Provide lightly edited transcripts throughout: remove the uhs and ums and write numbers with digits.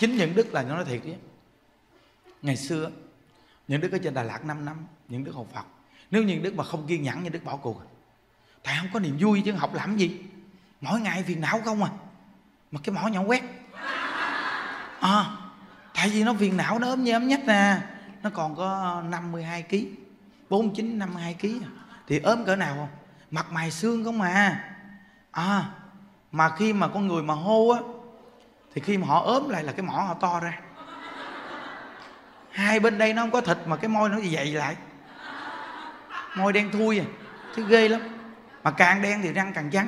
Chính những Đức là nó nói thiệt chứ. Ngày xưa những Đức ở trên Đà Lạt 5 năm, những Đức học Phật. Nếu những Đức mà không kiên nhẫn, những Đức bỏ cuộc. Thầy không có niềm vui chứ học làm gì, mỗi ngày phiền não không à. Mà cái mỏ nhỏ quét tại vì nó phiền não, nó ốm như ốm nhách nè. Nó còn có 52 kg, 49, 52 kg thì ốm cỡ nào không? Mặt mày xương không à. Mà khi mà con người mà hô á, thì khi mà họ ốm lại là cái mỏ họ to ra. Hai bên đây nó không có thịt mà cái môi nó dày lại, môi đen thui à, chứ ghê lắm. Mà càng đen thì răng càng trắng.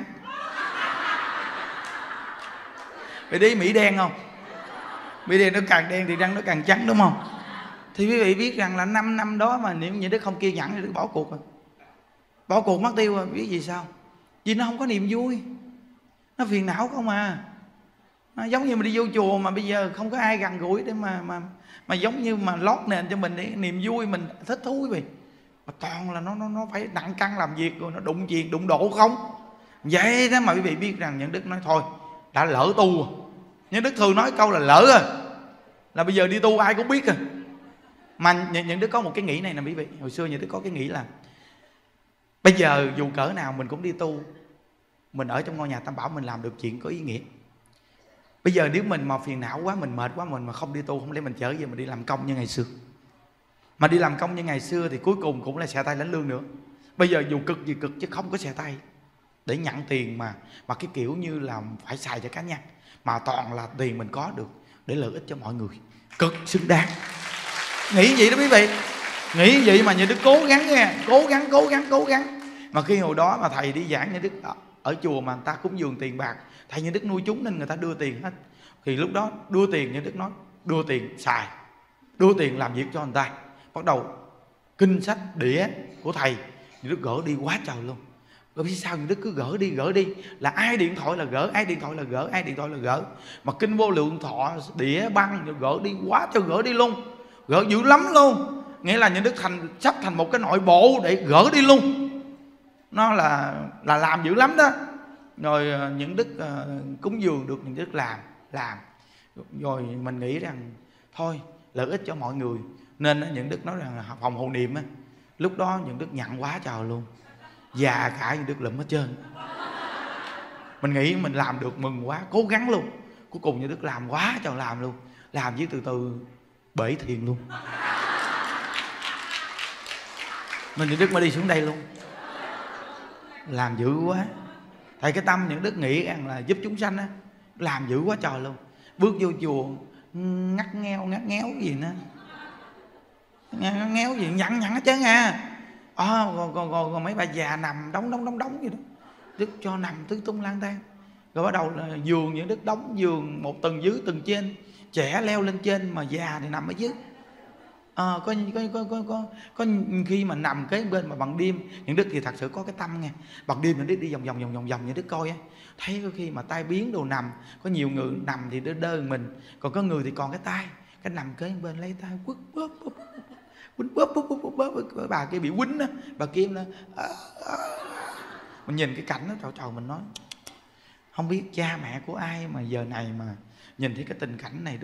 Vậy đi Mỹ đen không? Mỹ đen nó càng đen thì răng nó càng trắng, đúng không? Thì quý vị biết rằng là 5 năm đó mà nếu như Đức không kiên nhẫn thì Đức bỏ cuộc rồi. Bỏ cuộc mất tiêu rồi. Biết vì sao? Vì nó không có niềm vui, nó phiền não không à. Nó giống như mình đi vô chùa mà bây giờ không có ai gần gũi để mà giống như mà lót nền cho mình để niềm vui, mình thích thú quý vị. Mà toàn là nó phải nặng căng làm việc, rồi nó đụng chuyện đụng độ không. Vậy đó mà quý vị biết rằng những Đức nói thôi đã lỡ tu rồi. Những Đức thường nói câu là lỡ rồi, là bây giờ đi tu ai cũng biết rồi. Mà những Đức có một cái nghĩ này nè quý vị. Hồi xưa những Đức có cái nghĩ là bây giờ dù cỡ nào mình cũng đi tu, mình ở trong ngôi nhà Tam Bảo mình làm được chuyện có ý nghĩa. Bây giờ nếu mình mà phiền não quá, mình mệt quá, mình mà không đi tu, không lẽ mình trở về mình đi làm công như ngày xưa. Mà đi làm công như ngày xưa thì cuối cùng cũng là xẻ tay lãnh lương nữa. Bây giờ dù cực gì cực chứ không có xẻ tay để nhận tiền mà cái kiểu như là phải xài cho cá nhân, mà toàn là tiền mình có được để lợi ích cho mọi người, cực xứng đáng. Nghĩ vậy đó quý vị, nghĩ vậy mà như Đức cố gắng nghe, cố gắng. Mà khi hồi đó mà thầy đi giảng như Đức ở chùa mà người ta cúng dường tiền bạc, thầy như Đức nuôi chúng nên người ta đưa tiền hết. Thì lúc đó đưa tiền như Đức nói, đưa tiền xài, đưa tiền làm việc cho người ta. Bắt đầu kinh sách đĩa của thầy như Đức gỡ đi quá trời luôn. Rồi vì sao như Đức cứ gỡ đi, là ai điện thoại là gỡ, ai điện thoại là gỡ. Mà kinh Vô Lượng Thọ đĩa băng gỡ đi quá trời, gỡ đi luôn, gỡ dữ lắm luôn. Nghĩa là những Đức sắp thành một cái nội bộ để gỡ đi luôn. Nó là làm dữ lắm đó. Rồi những Đức cúng dường được những Đức làm. Rồi mình nghĩ rằng thôi lợi ích cho mọi người, nên những Đức nói rằng phòng hộ niệm á, lúc đó những Đức nhận quá trời luôn, già cả những Đức lụm hết trơn. Mình nghĩ mình làm được mừng quá, cố gắng luôn. Cuối cùng những Đức làm quá trời làm luôn, làm với từ từ bể thiền luôn. Nên những Đức mới đi xuống đây luôn, làm dữ quá. Thầy cái tâm những Đức nghĩ rằng là giúp chúng sanh á, làm dữ quá trời luôn. Bước vô chùa ngắt ngéo gì nữa, ngắt ngéo gì nhặn hết trơn à. Còn mấy bà già nằm đóng gì đó, Đức cho nằm tứ tung lang thang. Rồi bắt đầu là giường những Đức đóng giường một tầng dưới tầng trên, trẻ leo lên trên mà già thì nằm ở dưới. Có khi mà nằm kế bên mà bằng đêm những Đức thì thật sự có cái tâm nghe. Bằng đêm những Đức đi vòng những Đức coi á, thấy có khi mà tay biến đồ nằm, có nhiều người nằm thì đơ mình, còn có người thì còn cái tay, cái nằm kế bên lấy tay quất bóp, bà kia bị quýnh á, bà kia nó mình nhìn cái cảnh đó trời mình nói không biết cha mẹ của ai mà giờ này mà nhìn thấy cái tình cảnh này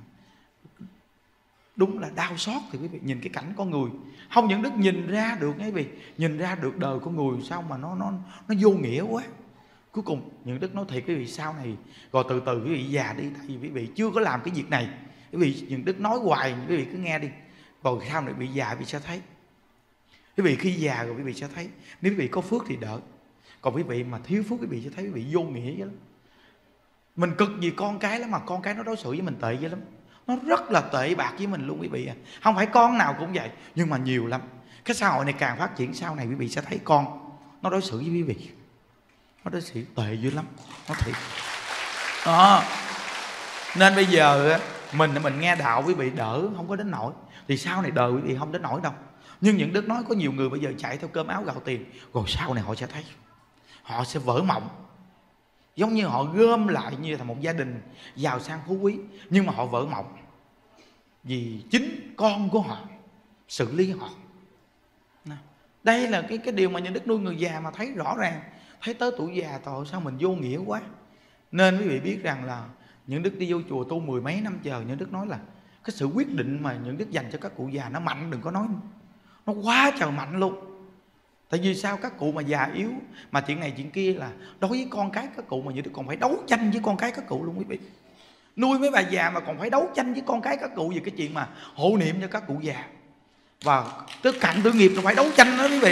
đúng là đau xót. Thì quý vị nhìn cái cảnh con người không những Đức nhìn ra được quý vị, nhìn ra được đời con người sao mà nó vô nghĩa quá. Cuối cùng những Đức nói thiệt quý vị, sau này rồi từ từ quý vị già đi, tại vì quý vị chưa có làm cái việc này. Quý vị những Đức nói hoài, quý vị cứ nghe đi, rồi sau này bị già quý vị sẽ thấy. Quý vị khi già rồi quý vị sẽ thấy, nếu quý vị có phước thì đỡ, còn quý vị mà thiếu phước quý vị sẽ thấy quý vị vô nghĩa vậy lắm. Mình cực gì con cái lắm, mà con cái nó đối xử với mình tệ vậy lắm, nó rất là tệ bạc với mình luôn quý vị à. Không phải con nào cũng vậy, nhưng mà nhiều lắm. Cái xã hội này càng phát triển, sau này quý vị sẽ thấy con nó đối xử với quý vị, nó đối xử tệ dữ lắm, nó thiệt đó. Nên bây giờ mình nghe đạo quý vị đỡ, không có đến nỗi, thì sau này đời quý vị không đến nỗi đâu. Nhưng những Đức nói có nhiều người bây giờ chạy theo cơm áo gạo tiền, rồi sau này họ sẽ thấy, họ sẽ vỡ mộng. Giống như họ gom lại như là một gia đình giàu sang phú quý, nhưng mà họ vỡ mộng vì chính con của họ xử lý họ. Đây là cái điều mà những Đức nuôi người già mà thấy rõ ràng, thấy tới tuổi già tội sao mình vô nghĩa quá. Nên quý vị biết rằng là Những Đức đi vô chùa tu 10 mấy năm trời, Những Đức nói là cái sự quyết định mà Những Đức dành cho các cụ già nó mạnh, đừng có nói, nó quá trời mạnh luôn. Tại vì sao? Các cụ mà già yếu, mà chuyện này chuyện kia là đối với con cái các cụ mà Những Đức còn phải đấu tranh với con cái các cụ luôn quý vị. Nuôi mấy bà già mà còn phải đấu tranh với con cái các cụ về cái chuyện mà hộ niệm cho các cụ già. Và tới cạnh tư nghiệp nó phải đấu tranh đó quý vị.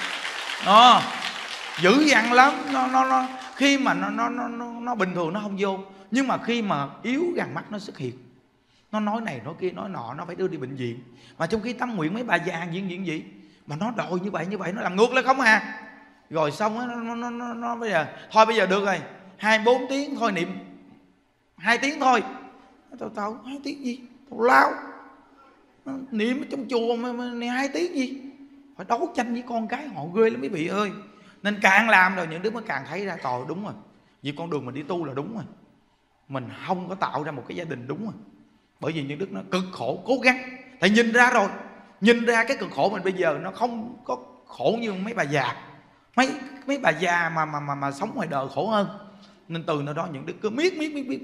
Dữ dằn lắm. Nó khi mà nó bình thường nó không vô, nhưng mà khi mà yếu gần mắt nó xuất hiện, nó nói này nói kia nói nọ, nó phải đưa đi bệnh viện. Mà trong khi tâm nguyện mấy bà già chuyện gì mà nó đòi như vậy nó làm ngược lại không à. Rồi xong á, nó bây giờ thôi, bây giờ được rồi, 24 tiếng thôi, niệm 2 tiếng thôi. Tao 2 tiếng gì, tao lao niệm ở trong chùa mà 2 tiếng gì. Phải đấu tranh với con cái họ ghê lắm quý vị ơi. Nên càng làm rồi Những Đức mới càng thấy ra trời, đúng rồi, vì con đường mình đi tu là đúng rồi, mình không có tạo ra một cái gia đình đúng rồi. Bởi vì Những Đức nó cực khổ cố gắng, tại nhìn ra rồi, nhìn ra cái cực khổ mình bây giờ nó không có khổ như mấy bà già. Mấy bà già mà sống ngoài đời khổ hơn. Nên từ nơi đó Những Đức cứ miết.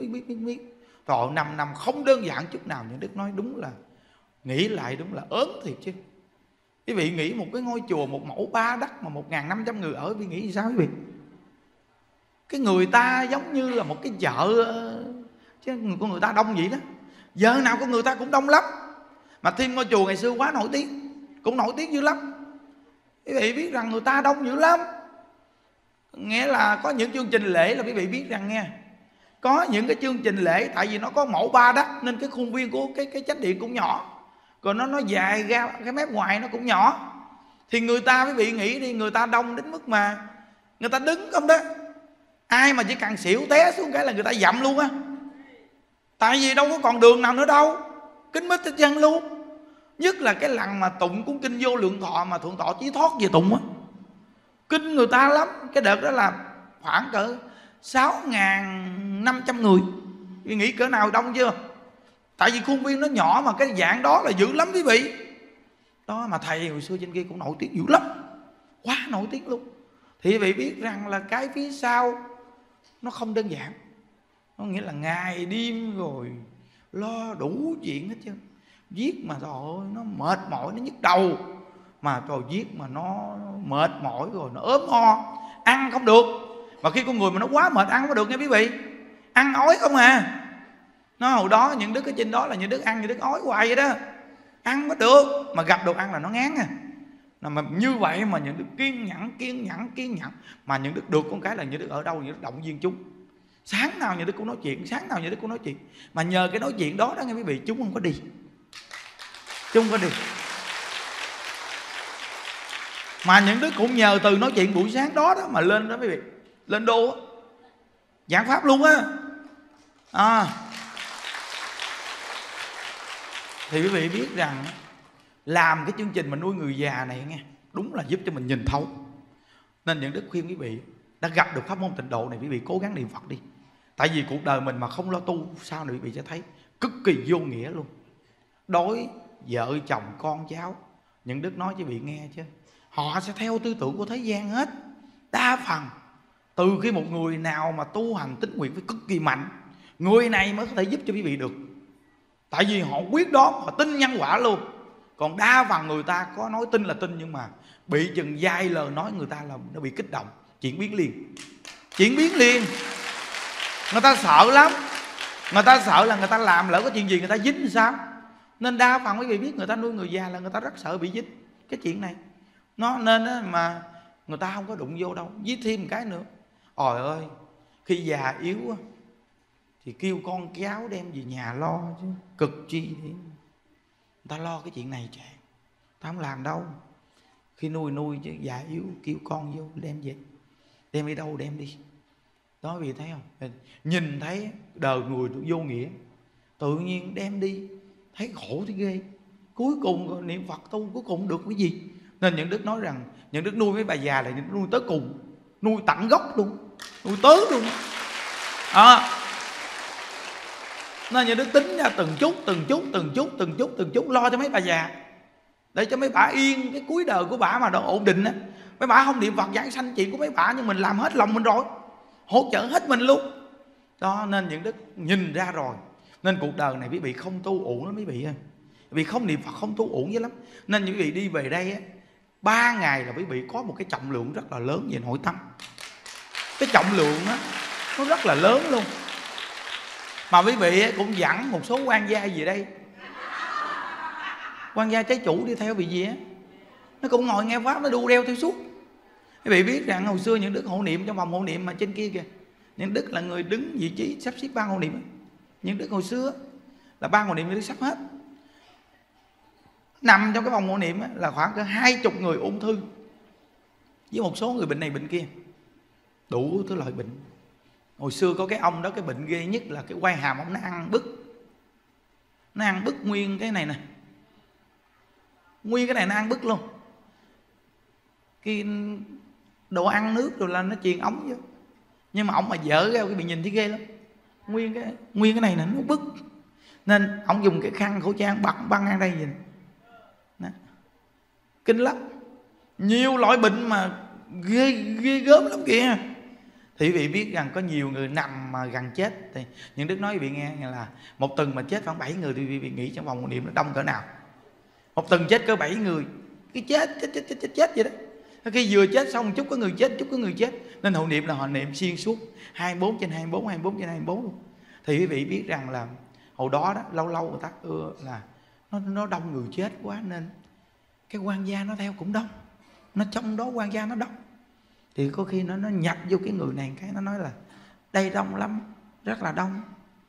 Rồi 5 năm không đơn giản chút nào. Những Đức nói đúng là, nghĩ lại đúng là ớn thiệt chứ. Quý vị nghĩ một cái ngôi chùa, một mẫu ba đất mà 1.500 người ở, quý vị nghĩ sao quý vị? Cái người ta giống như là một cái chợ, chứ con người ta đông vậy đó. Giờ nào con người ta cũng đông lắm. Mà thêm ngôi chùa ngày xưa quá nổi tiếng, cũng nổi tiếng dữ lắm. Quý vị biết rằng người ta đông dữ lắm. Nghĩa là có những chương trình lễ là quý vị biết rằng nghe, có những cái chương trình lễ, tại vì nó có mẫu ba đất nên cái khuôn viên của cái chánh điện cũng nhỏ, còn nó dài ra cái mép ngoài nó cũng nhỏ. Thì người ta, quý vị nghĩ đi, người ta đông đến mức mà người ta đứng không đó, ai mà chỉ cần xỉu té xuống cái là người ta dậm luôn á. Tại vì đâu có còn đường nào nữa đâu, kín mít hết chân luôn. Nhất là cái lần mà tụng cuốn kinh Vô Lượng Thọ mà Thượng Tọa Chí Thoát về tụng á, kinh người ta lắm. Cái đợt đó là khoảng cỡ 6.500 người. Quý vị nghĩ cỡ nào đông chưa? Tại vì khuôn viên nó nhỏ mà cái dạng đó là dữ lắm quý vị. Đó mà thầy hồi xưa trên kia cũng nổi tiếng dữ lắm, quá nổi tiếng luôn. Thì quý vị biết rằng là cái phía sau nó không đơn giản. Nó nghĩa là ngày đêm rồi lo đủ chuyện hết trơn. Viết mà trời ơi nó mệt mỏi, nó nhức đầu. Mà trời viết mà nó mệt mỏi rồi nó ốm ho, ăn không được. Và khi con người mà nó quá mệt ăn không có được nha quý vị, ăn ói không à. Nó hồi đó Những Đức ở trên đó là Những Đức ăn, Những Đức ói hoài vậy đó, ăn mới được. Mà gặp đồ ăn là nó ngán à. Mà như vậy mà Những Đức kiên nhẫn. Mà Những Đức được con cái là Những Đức ở đâu Những Đức động viên chúng. Sáng nào Những Đức cũng nói chuyện, Mà nhờ cái nói chuyện đó đó nghe quý vị, chúng không có đi. Mà Những Đức cũng nhờ từ nói chuyện buổi sáng đó mà lên đó quý vị, lên đô á, giảng pháp luôn á. Thì quý vị biết rằng làm cái chương trình mà nuôi người già này nghe, đúng là giúp cho mình nhìn thấu. Nên Những Đức khuyên quý vị đã gặp được pháp môn tịnh độ này, quý vị cố gắng niệm Phật đi. Tại vì cuộc đời mình mà không lo tu, sau này quý vị sẽ thấy cực kỳ vô nghĩa luôn. Đối vợ chồng con cháu, Những Đức nói cho quý vị nghe chứ, họ sẽ theo tư tưởng của thế gian hết. Đa phần từ khi một người nào mà tu hành tín nguyện phải cực kỳ mạnh, người này mới có thể giúp cho quý vị được. Tại vì họ quyết đoán, họ tin nhân quả luôn. Còn đa phần người ta có nói tin là tin, nhưng mà bị chừng vài lời nói người ta là nó bị kích động, chuyển biến liền. Người ta sợ lắm. Người ta sợ là người ta làm lỡ có chuyện gì người ta dính thì sao. Nên đa phần quý vị biết người ta nuôi người già là người ta rất sợ bị dính cái chuyện này. Nó nên mà người ta không có đụng vô đâu. Với thêm một cái nữa, ôi ơi, khi già yếu thì kêu con cháu đem về nhà lo chứ cực chi thì người ta lo cái chuyện này chạy, ta không làm đâu. Khi nuôi chứ già yếu kêu con vô đem về, đem đi đâu đem đi. Đó vì thấy không, nhìn thấy đời người vô nghĩa, tự nhiên đem đi thấy khổ thì ghê. Cuối cùng rồi niệm Phật tu cuối cùng được cái gì. Nên Những Đức nói rằng Những Đức nuôi mấy bà già là Những Đức nuôi tới cùng, nuôi tận gốc luôn, nuôi tới luôn. Nên Những Đức tính ra từng chút lo cho mấy bà già, để cho mấy bà yên cái cuối đời của bà mà nó ổn định á. Mấy bà không niệm Phật giảng sanh chuyện của mấy bà, nhưng mình làm hết lòng mình rồi, hỗ trợ hết mình luôn. Đó, nên những đức nhìn ra rồi. Nên cuộc đời này quý vị không tu uổng lắm quý vị ơi. Vì không niệm Phật không tu uổng dữ lắm. Nên quý vị đi về đây á, 3 ngày là quý vị có một cái trọng lượng rất là lớn về nội tâm. Cái trọng lượng đó, nó rất là lớn luôn. Mà quý vị cũng dẫn một số quan gia về đây. Quan gia trái chủ đi theo vị gì á, nó cũng ngồi nghe pháp, nó đu đeo theo suốt. Quý vị biết rằng hồi xưa những đức hộ niệm trong vòng hộ niệm mà trên kia kìa, những đức là người đứng vị trí sắp xếp ban hộ niệm. Những đức hồi xưa là ban hộ niệm những đức sắp hết. Nằm trong cái vòng hộ niệm là khoảng cỡ 20 người ung thư, với một số người bệnh này bệnh kia, đủ thứ loại bệnh. Hồi xưa có cái ông đó, cái bệnh ghê nhất là cái quai hàm ông nó ăn bứt. Nó ăn bứt nguyên cái này nè, nguyên cái này nó ăn bứt luôn. Cái đồ ăn nước rồi là nó truyền ống vô. Nhưng mà ông mà dở ra cái bị nhìn thấy ghê lắm. Nguyên cái này là nó bứt. Nên ông dùng cái khăn khẩu trang băng ngang đây vậy. Đó. Kinh lắm. Nhiều loại bệnh mà ghê gớm lắm kìa. Thì quý vị biết rằng có nhiều người nằm mà gần chết. Thì những đức nói quý vị nghe là một tuần mà chết khoảng 7 người. Thì quý vị nghĩ trong vòng một niệm nó đông cỡ nào. Một tuần chết cỡ 7 người. Cái chết vậy đó. Khi vừa chết xong chút có người chết, chút có người chết. Nên hộ niệm là họ niệm xuyên suốt 24/24, 24/24 luôn. Thì quý vị biết rằng là hồi đó lâu lâu người ta là nó đông người chết quá, nên cái quan gia nó theo cũng đông. Nó trong đó quan gia nó đông. Thì có khi nó nhập vô cái người này, cái nó nói là đây đông lắm, rất là đông.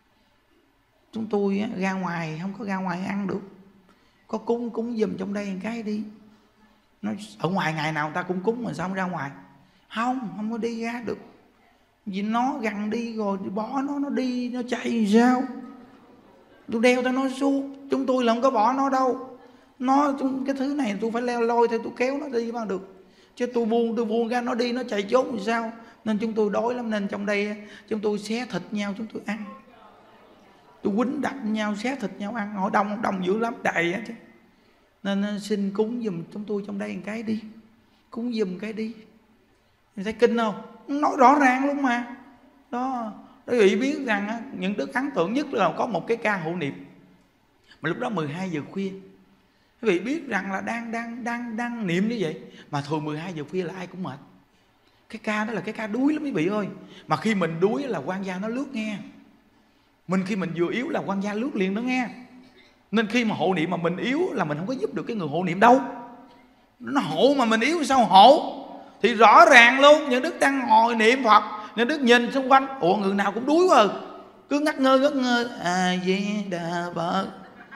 Chúng tôi ra ngoài không có ra ngoài ăn được, có cúng giùm trong đây một cái đi. Nó ở ngoài ngày nào ta cũng cúng mà sao không ra ngoài? Không có đi ra được. Vì nó gần đi rồi bỏ nó đi, nó chạy sao? Tôi đeo cho nó xuống. Chúng tôi là không có bỏ nó đâu. Cái thứ này tôi phải leo lôi theo, tôi kéo nó đi bằng được. Chứ tôi buông ra nó đi, nó chạy trốn thì sao? Nên chúng tôi đói lắm. Nên trong đây chúng tôi xé thịt nhau, chúng tôi ăn. Tôi quýnh đập nhau, xé thịt nhau ăn. Họ đông dữ lắm, đầy á chứ. Nên xin cúng giùm chúng tôi trong đây một cái đi. Cúng giùm cái đi. Mình thấy kinh không? Nói rõ ràng luôn mà. Đó. Quý vị biết rằng những đức ấn tượng nhất là có một cái ca hộ niệm. Mà lúc đó 12 giờ khuya. Quý vị biết rằng là đang niệm như vậy. Mà thường 12 giờ khuya là ai cũng mệt. Cái ca đó là cái ca đuối lắm quý vị ơi. Mà khi mình đuối là quan gia nó lướt nghe. Khi mình vừa yếu là quan gia lướt liền nó nghe. Nên khi mà hộ niệm mà mình yếu là mình không có giúp được cái người hộ niệm đâu. Nó hộ mà mình yếu sao hộ? Thì rõ ràng luôn, những đức đang ngồi niệm Phật, những đức nhìn xung quanh, ủa người nào cũng đuối quá. Cứ ngắt ngơ A Di Đà Phật,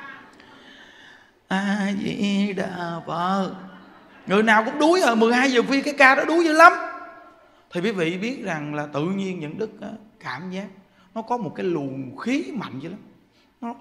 A Di Đà Phật. Người nào cũng đuối rồi, 12 giờ khuya cái ca đó đuối dữ lắm. Thì quý vị biết rằng là tự nhiên những đức cảm giác nó có một cái luồng khí mạnh dữ lắm. Nó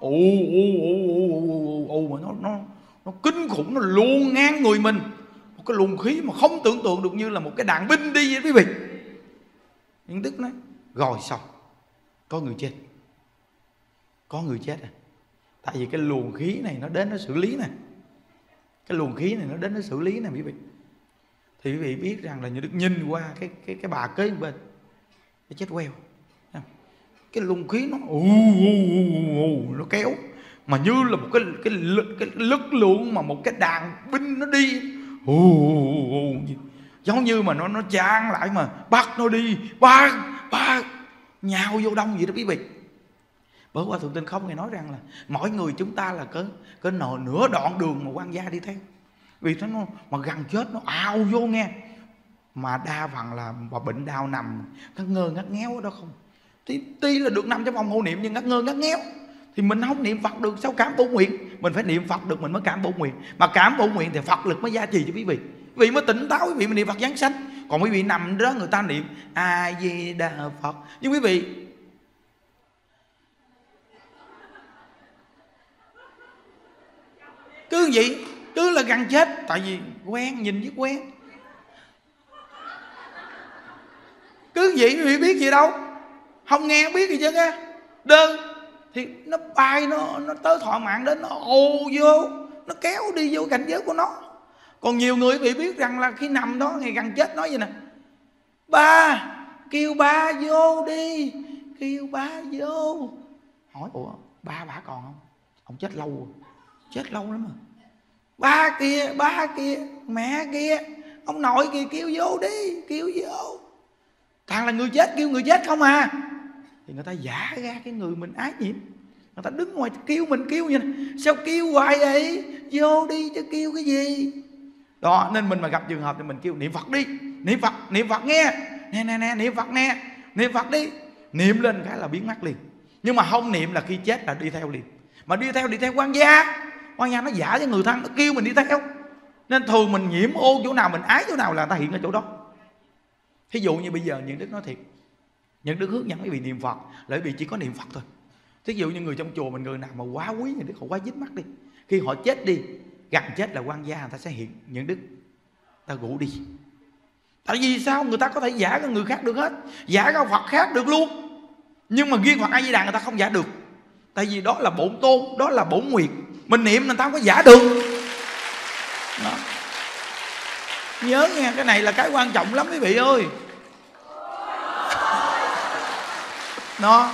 mà nó kinh khủng, nó luồn ngang người mình. Một cái luồng khí mà không tưởng tượng được, như là một cái đạn binh đi vậy quý vị. Những đức nói rồi xong, có người chết. Có người chết à. Tại vì cái luồng khí này nó đến nó xử lý nè. Cái luồng khí này nó đến nó xử lý nè quý vị. Thì quý vị biết rằng là như đức nhìn qua cái bà kế bên, cái chết queo. Cái luồng khí nó nó kéo mà như là một cái lực lượng mà một cái đàn binh nó đi giống như mà nó chan lại mà bắt nó đi, bắt nhào vô đông vậy đó quý vị. Bởi qua Thượng Tinh Không Ngài nói rằng là mỗi người chúng ta là có nửa đoạn đường mà quan gia đi theo. Vì nó mà gần chết nó ào vô nghe. Mà đa phần là bệnh đau nằm ngắt ngơ ngắt ngéo ở đó không. Tuy là được nằm trong vòng hộ niệm nhưng ngắt ngơ ngắt ngéo. Thì mình không niệm Phật được, sao cảm bổ nguyện? Mình phải niệm Phật được mình mới cảm bổ nguyện. Mà cảm bổ nguyện thì Phật lực mới gia trì cho quý vị. Quý vị mới tỉnh táo, quý vị mới niệm Phật giáng sanh. Còn quý vị nằm đó người ta niệm A Di Đà Phật. Nhưng quý vị cứ vậy, cứ là gần chết. Tại vì quen, nhìn với quen. Cứ vậy quý vị biết gì đâu. Không nghe biết gì chứ á. Đơn thì nó bay, nó tới thọ mạng đến, nó ồ vô, nó kéo đi vô cảnh giới của nó. Còn nhiều người bị biết rằng là khi nằm đó ngày gần chết nói vậy nè: ba, kêu ba vô đi, kêu ba vô. Hỏi ủa ba bả còn không? Ông chết lâu rồi, chết lâu lắm rồi. Ba kia, mẹ kia, ông nội kia kêu vô đi, kêu vô. Toàn là người chết kêu người chết không à. Thì người ta giả ra cái người mình ái nhiễm, người ta đứng ngoài kêu mình kêu như này. Sao kêu hoài vậy? Vô đi chứ kêu cái gì. Đó nên mình mà gặp trường hợp thì mình kêu niệm Phật đi, niệm Phật nghe. Nè niệm Phật nè, niệm Phật đi. Niệm lên cái là biến mất liền. Nhưng mà không niệm là khi chết là đi theo liền. Mà đi theo quan gia nó giả cho người thân, nó kêu mình đi theo. Nên thường mình nhiễm ô chỗ nào, mình ái chỗ nào là người ta hiện ở chỗ đó. Thí dụ như bây giờ Nhuận Đức nói thiệt, Nhuận Đức hướng dẫn quý vị niệm Phật là quý vị chỉ có niệm Phật thôi. Thí dụ như người trong chùa mình, người nào mà quá quý Nhuận Đức, họ quá dính mắt đi, khi họ chết đi, gần chết là quan gia người ta sẽ hiện Nhuận Đức, ta rủ đi. Tại vì sao? Người ta có thể giả cho người khác được hết, giả cho Phật khác được luôn, nhưng mà riêng Phật A Di Đà người ta không giả được. Tại vì đó là bổn tôn, đó là bổn nguyện, mình niệm người ta không có giả được đó. Nhớ nghe, cái này là cái quan trọng lắm quý vị ơi. Nó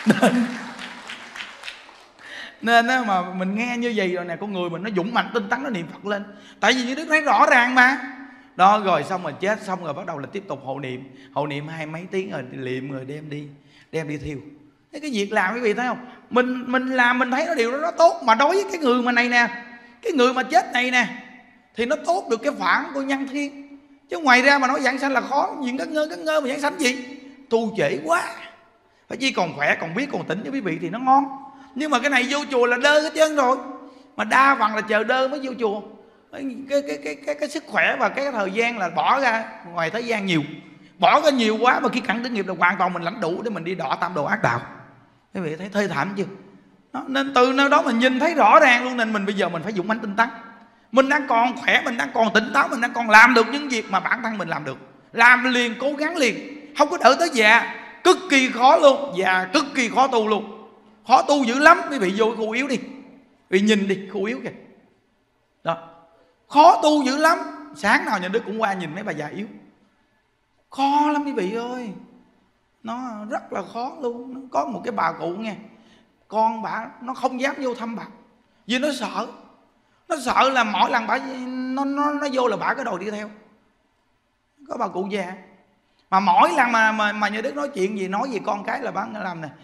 nên mà mình nghe như vậy rồi nè, con người mình nó dũng mạnh tinh tấn, nó niệm Phật lên. Tại vì như Đức thấy rõ ràng mà. Đó rồi xong rồi chết xong rồi bắt đầu là tiếp tục hộ niệm 20 mấy tiếng rồi niệm rồi đem đi thiêu. Thế cái việc làm quý vị thấy không? Mình làm mình thấy nó điều đó nó tốt, mà đối với cái người mà này nè, cái người mà chết này nè, thì nó tốt được cái phản của nhân thiên. Chứ ngoài ra mà nói giảng sanh là khó, chuyện cắt ngơ mà giảng sanh gì? Tu trễ quá. Phải chi còn khỏe, còn biết, còn tỉnh với quý vị thì nó ngon. Nhưng mà cái này vô chùa là đơ hết trơn rồi. Mà đa phần là chờ đơ mới vô chùa. Cái sức khỏe và cái thời gian là bỏ ra ngoài thế gian nhiều. Bỏ ra nhiều quá mà khi cận tử nghiệp là hoàn toàn mình lãnh đủ để mình đi đọa tam đồ ác đạo. Quý vị thấy thê thảm chưa? Đó, nên từ nơi đó mình nhìn thấy rõ ràng luôn. Nên mình bây giờ mình phải dũng mãnh tinh tấn. Mình đang còn khỏe, mình đang còn tỉnh táo, mình đang còn làm được những việc mà bản thân mình làm được. Làm liền, cố gắng liền, không có đợi tới già. Cực kỳ khó luôn, già cực kỳ khó tu luôn. Khó tu dữ lắm. Quý vị vô cái khu yếu đi, quý vị nhìn đi, khu yếu kìa. Đó, khó tu dữ lắm. Sáng nào nhà Đức cũng qua nhìn mấy bà già yếu. Khó lắm quý vị ơi. Nó rất là khó luôn. Nó có một cái bà cụ nghe, con bà nó không dám vô thăm bà vì nó sợ. Nó sợ là mỗi lần bà nó vô là bà cái đòi đi theo. Có bà cụ già mà mỗi lần mà nhà Đức nói chuyện gì, nói gì con cái là bà làm nè,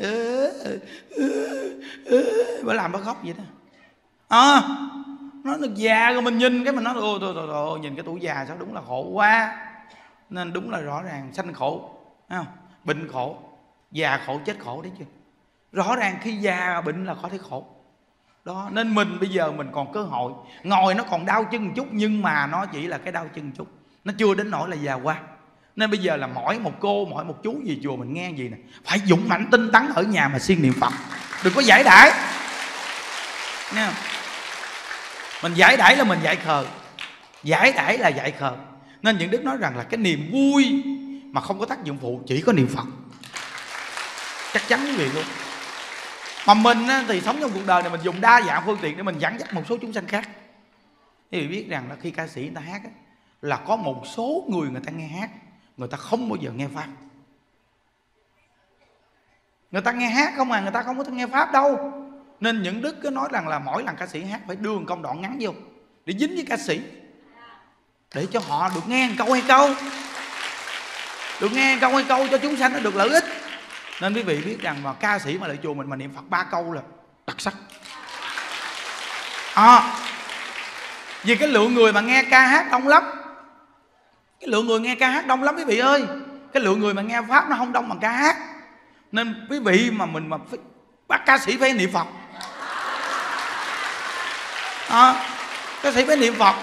bà làm bà khóc vậy đó. Nó được già rồi mình nhìn cái mình nói thôi nhìn cái tuổi già sao đúng là khổ quá. Nên đúng là rõ ràng sanh khổ, không? Bệnh khổ, già khổ, chết khổ đấy chứ. Rõ ràng khi già bệnh là có thấy khổ. Đó, nên mình bây giờ mình còn cơ hội. Ngồi nó còn đau chân một chút, nhưng mà nó chỉ là cái đau chân một chút, nó chưa đến nỗi là già qua. Nên bây giờ là mỗi một cô, mỗi một chú gì chùa mình nghe gì nè, phải dũng mãnh tinh tấn ở nhà mà siêng niệm Phật. Đừng có giải đãi. Nghe không? Mình giải đãi là mình dạy khờ, giải đãi là dạy khờ. Nên những Đức nói rằng là cái niềm vui mà không có tác dụng phụ chỉ có niệm Phật. Chắc chắn quý vị luôn. Mà mình thì sống trong cuộc đời này mình dùng đa dạng phương tiện để mình dẫn dắt một số chúng sanh khác. Quý vị biết rằng là khi ca sĩ người ta hát là có một số người ta nghe hát, người ta không bao giờ nghe Pháp. Người ta nghe hát không à, người ta không có nghe Pháp đâu. Nên những Đức cứ nói rằng là mỗi lần ca sĩ hát phải đưa một công đoạn ngắn vô để dính với ca sĩ, để cho họ được nghe một câu hay câu, được nghe câu hay câu cho chúng sanh nó được lợi ích. Nên quý vị biết rằng mà ca sĩ mà lại chùa mình mà niệm Phật 3 câu là đặc sắc. Vì cái lượng người mà nghe ca hát đông lắm. Cái lượng người nghe ca hát đông lắm quý vị ơi. Cái lượng người mà nghe Pháp nó không đông bằng ca hát. Nên quý vị mà mình mà phải bắt ca sĩ phải niệm Phật. Ca sĩ phải niệm Phật.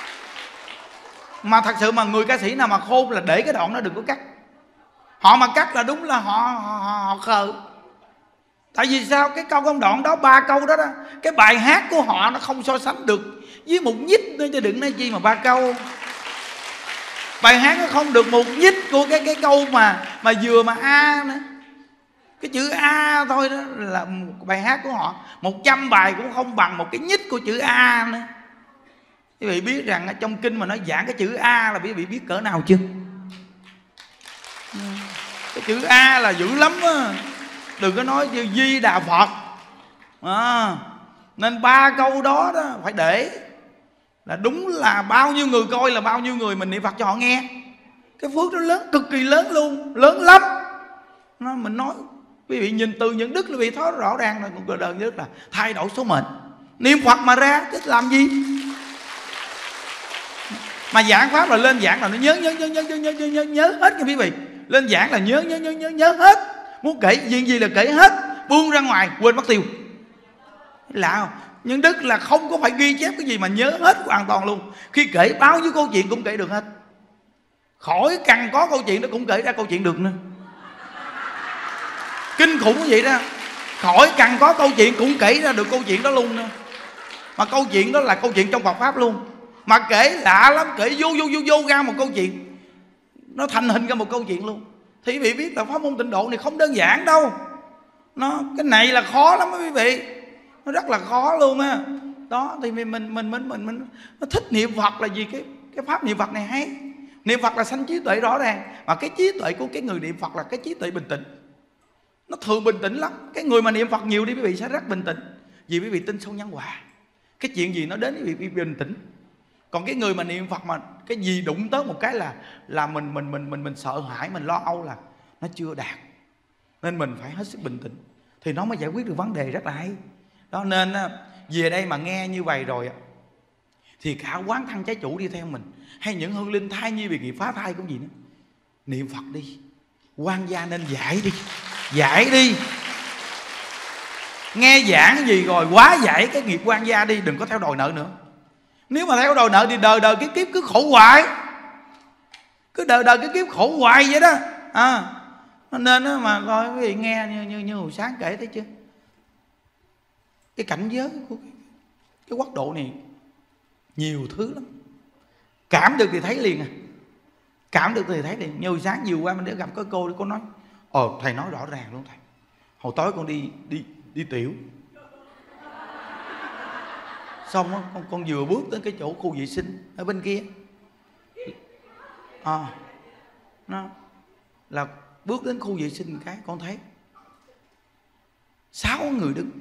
Mà thật sự mà người ca sĩ nào mà khôn là để cái đoạn nó đừng có cắt. Họ mà cắt là đúng là họ khờ. Tại vì sao? Cái câu công đoạn đó, 3 câu đó, cái bài hát của họ nó không so sánh được với một nhích nữa, chứ đừng nói chi mà 3 câu. Bài hát nó không được một nhích của cái câu mà vừa mà A nữa. Cái chữ A thôi đó là bài hát của họ 100 bài cũng không bằng một cái nhích của chữ A nữa. Quý vị biết rằng trong kinh mà nó giảng cái chữ A là quý vị biết cỡ nào chưa? Cái chữ A là dữ lắm á, đừng có nói chữ Di Đà Phật. Nên 3 câu đó đó phải để là đúng là bao nhiêu người coi là bao nhiêu người mình niệm Phật cho họ nghe. Cái phước đó lớn, cực kỳ lớn luôn, lớn lắm. Mình nói quý vị nhìn từ những đức quý vị thấy rõ ràng là cuộc đời nhất là thay đổi số mệnh. Niệm Phật mà ra chứ làm gì. Mà giảng pháp là lên giảng là nó nhớ hết nha quý vị. Lên giảng là nhớ hết. Muốn kể gì là kể hết. Buông ra ngoài quên mất tiêu. Lạ không? Nhưng đức là không có phải ghi chép cái gì mà nhớ hết hoàn toàn luôn. Khi kể bao nhiêu câu chuyện cũng kể được hết. Khỏi cần có câu chuyện nó cũng kể ra câu chuyện được nữa. Kinh khủng như vậy đó. Khỏi cần có câu chuyện cũng kể ra được câu chuyện đó luôn nữa. Mà câu chuyện đó là câu chuyện trong Phật Pháp luôn. Mà kể lạ lắm, kể vô ra một câu chuyện, nó thành hình ra một câu chuyện luôn. Thì quý vị biết là pháp môn tịnh độ này không đơn giản đâu. Cái này là khó lắm quý vị. Nó rất là khó luôn á. Đó thì mình thích niệm Phật là vì cái pháp niệm Phật này hay. Niệm Phật là sanh trí tuệ rõ ràng. Mà cái trí tuệ của cái người niệm Phật là cái trí tuệ bình tĩnh. Nó thường bình tĩnh lắm. Cái người mà niệm Phật nhiều đi quý vị sẽ rất bình tĩnh. Vì quý vị tin sâu nhân quả. Cái chuyện gì nó đến quý vị bình tĩnh. Còn cái người mà niệm Phật mà cái gì đụng tới một cái là mình sợ hãi, mình lo âu là nó chưa đạt. Nên mình phải hết sức bình tĩnh thì nó mới giải quyết được vấn đề rất là hay. Đó nên về đây mà nghe như vậy rồi thì cả quán thân trái chủ đi theo mình, hay những hương linh thai nhi vì nghiệp phá thai cũng gì nữa, niệm Phật đi. Quan gia nên giải đi. Nghe giảng gì rồi quá giải cái nghiệp quan gia đi, đừng có theo đòi nợ nữa. Nếu mà theo đòi nợ thì đời kiếp cứ khổ hoài. Cứ đời kiếp khổ hoài vậy đó. Nên mà coi quý vị nghe như hồi sáng kể thấy chưa. Cái cảnh giới của cái quốc độ này nhiều thứ lắm. Cảm được thì thấy liền à. Cảm được thì thấy liền. Như hồi sáng vừa qua mình đã gặp cái cô nói thầy nói rõ ràng luôn thầy. Hồi tối con đi tiểu. Xong á, con vừa bước tới cái chỗ khu vệ sinh ở bên kia. Nó là bước đến khu vệ sinh cái con thấy 6 người đứng.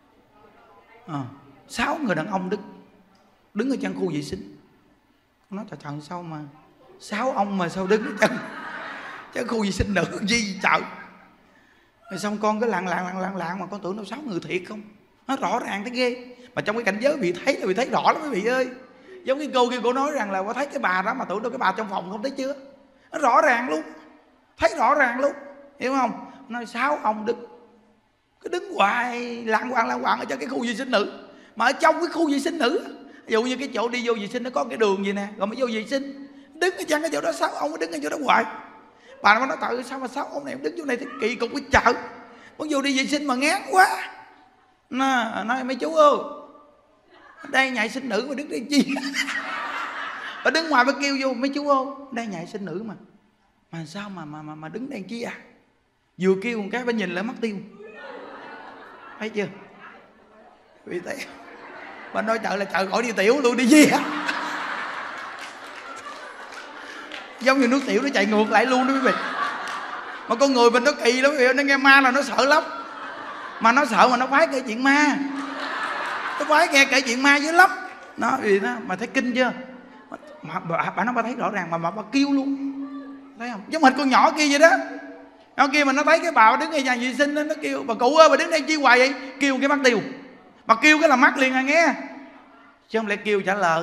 6 người đàn ông đứng ở chân khu vệ sinh. Con nói trời sao mà 6 ông mà sao đứng ở chân khu vệ sinh nữ gì trời. Rồi xong con cứ lặng mà con tưởng đâu 6 người thiệt không. Nó rõ ràng thấy ghê. Mà trong cái cảnh giới bị thấy rõ lắm quý vị ơi. Giống cái cô kia cô nói rằng là có thấy cái bà đó mà tưởng đâu cái bà trong phòng không thấy chưa. Nó rõ ràng luôn. Thấy rõ ràng luôn. Hiểu không? Nói 6 ông cứ đứng hoài lạng quạng ở trong cái khu vệ sinh nữ. Mà ở trong cái khu vệ sinh nữ, ví dụ như cái chỗ đi vô vệ sinh nó có cái đường gì nè, rồi mới vô vệ sinh, đứng ở trong cái chỗ đó 6 ông đứng ở chỗ đó hoài. Bà nó nói tại sao mà 6 ông này đứng chỗ này thì kỳ cục cái chợ. Muốn vô đi vệ sinh mà ngán quá. Nói mấy chú ơi, đây nhại sinh nữ mà đứng đây chi. Bà đứng ngoài bà kêu vô mấy chú ơi, đây nhại sinh nữ mà sao mà đứng đây chi à. Vừa kêu một cái bà nhìn lại mất tiêu. Thấy chưa? Vì thế bà nói chợ là chợ khỏi đi tiểu luôn đi gì á. Giống như nước tiểu nó chạy ngược lại luôn đó quý vị. Mà con người mình nó kỳ lắm quý vị. Nó nghe ma là nó sợ lắm. Mà nó sợ mà nó khoái kể chuyện ma. Nó khoái nghe kể chuyện ma dữ lắm. Nó vì nó mà thấy kinh chưa. Mà bà nói bà thấy rõ ràng mà bà kêu luôn. Thấy không? Giống hệt con nhỏ kia vậy đó. Nó kia mà nó thấy cái bà đứng ngay nhà vệ sinh đó, nó kêu bà cụ ơi bà đứng đây chi hoài vậy. Kêu cái mắt tiêu. Bà kêu cái là mắt liền à nghe. Chứ không lẽ kêu trả lời.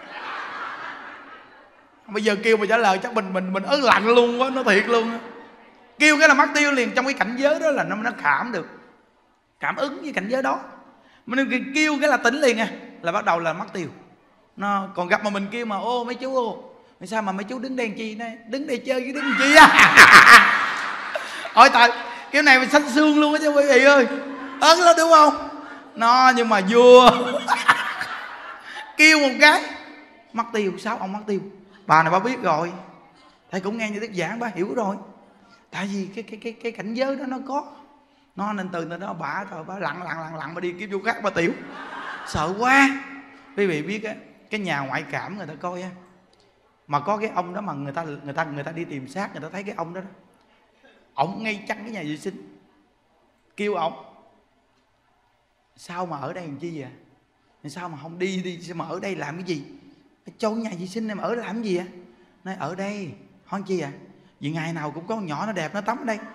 Bây giờ kêu mà trả lời chắc mình ớn lạnh luôn quá. Nó thiệt luôn. Kêu cái là mắt tiêu liền. Trong cái cảnh giới đó là nó cảm được. Cảm ứng với cảnh giới đó. Mình kêu cái là tỉnh liền à. Là bắt đầu là mắt tiêu. Còn gặp mà mình kêu mà ô mấy chú ô, sao mà mấy chú đứng đây chi đây. Đứng đây chơi chứ đứng chi á. Ôi trời, kiểu này mình xanh xương luôn á chứ quý vị ơi. Ớn lắm đúng không. Nhưng mà vừa kêu một cái mất tiêu. 6 ông mất tiêu. Bà này bà biết rồi. Thầy cũng nghe như thuyết giảng bà hiểu rồi. Tại vì cái cảnh giới đó nó có. Nên từ đó bà rồi bà lặng bà đi kiếm chỗ khác bà tiểu. Sợ quá. Quý vị biết á, cái nhà ngoại cảm người ta coi á, mà có cái ông đó mà người ta đi tìm xác, người ta thấy cái ông đó đó. ổng ngay chắn cái nhà vệ sinh, kêu ổng sao mà ở đây làm chi vậy, sao mà không đi sao mà ở đây làm cái gì, cho nhà vệ sinh này mà ở làm cái gì vậy? Nói ở đây hỏi chi vậy? Vì ngày nào cũng có con nhỏ nó đẹp nó tắm ở đây.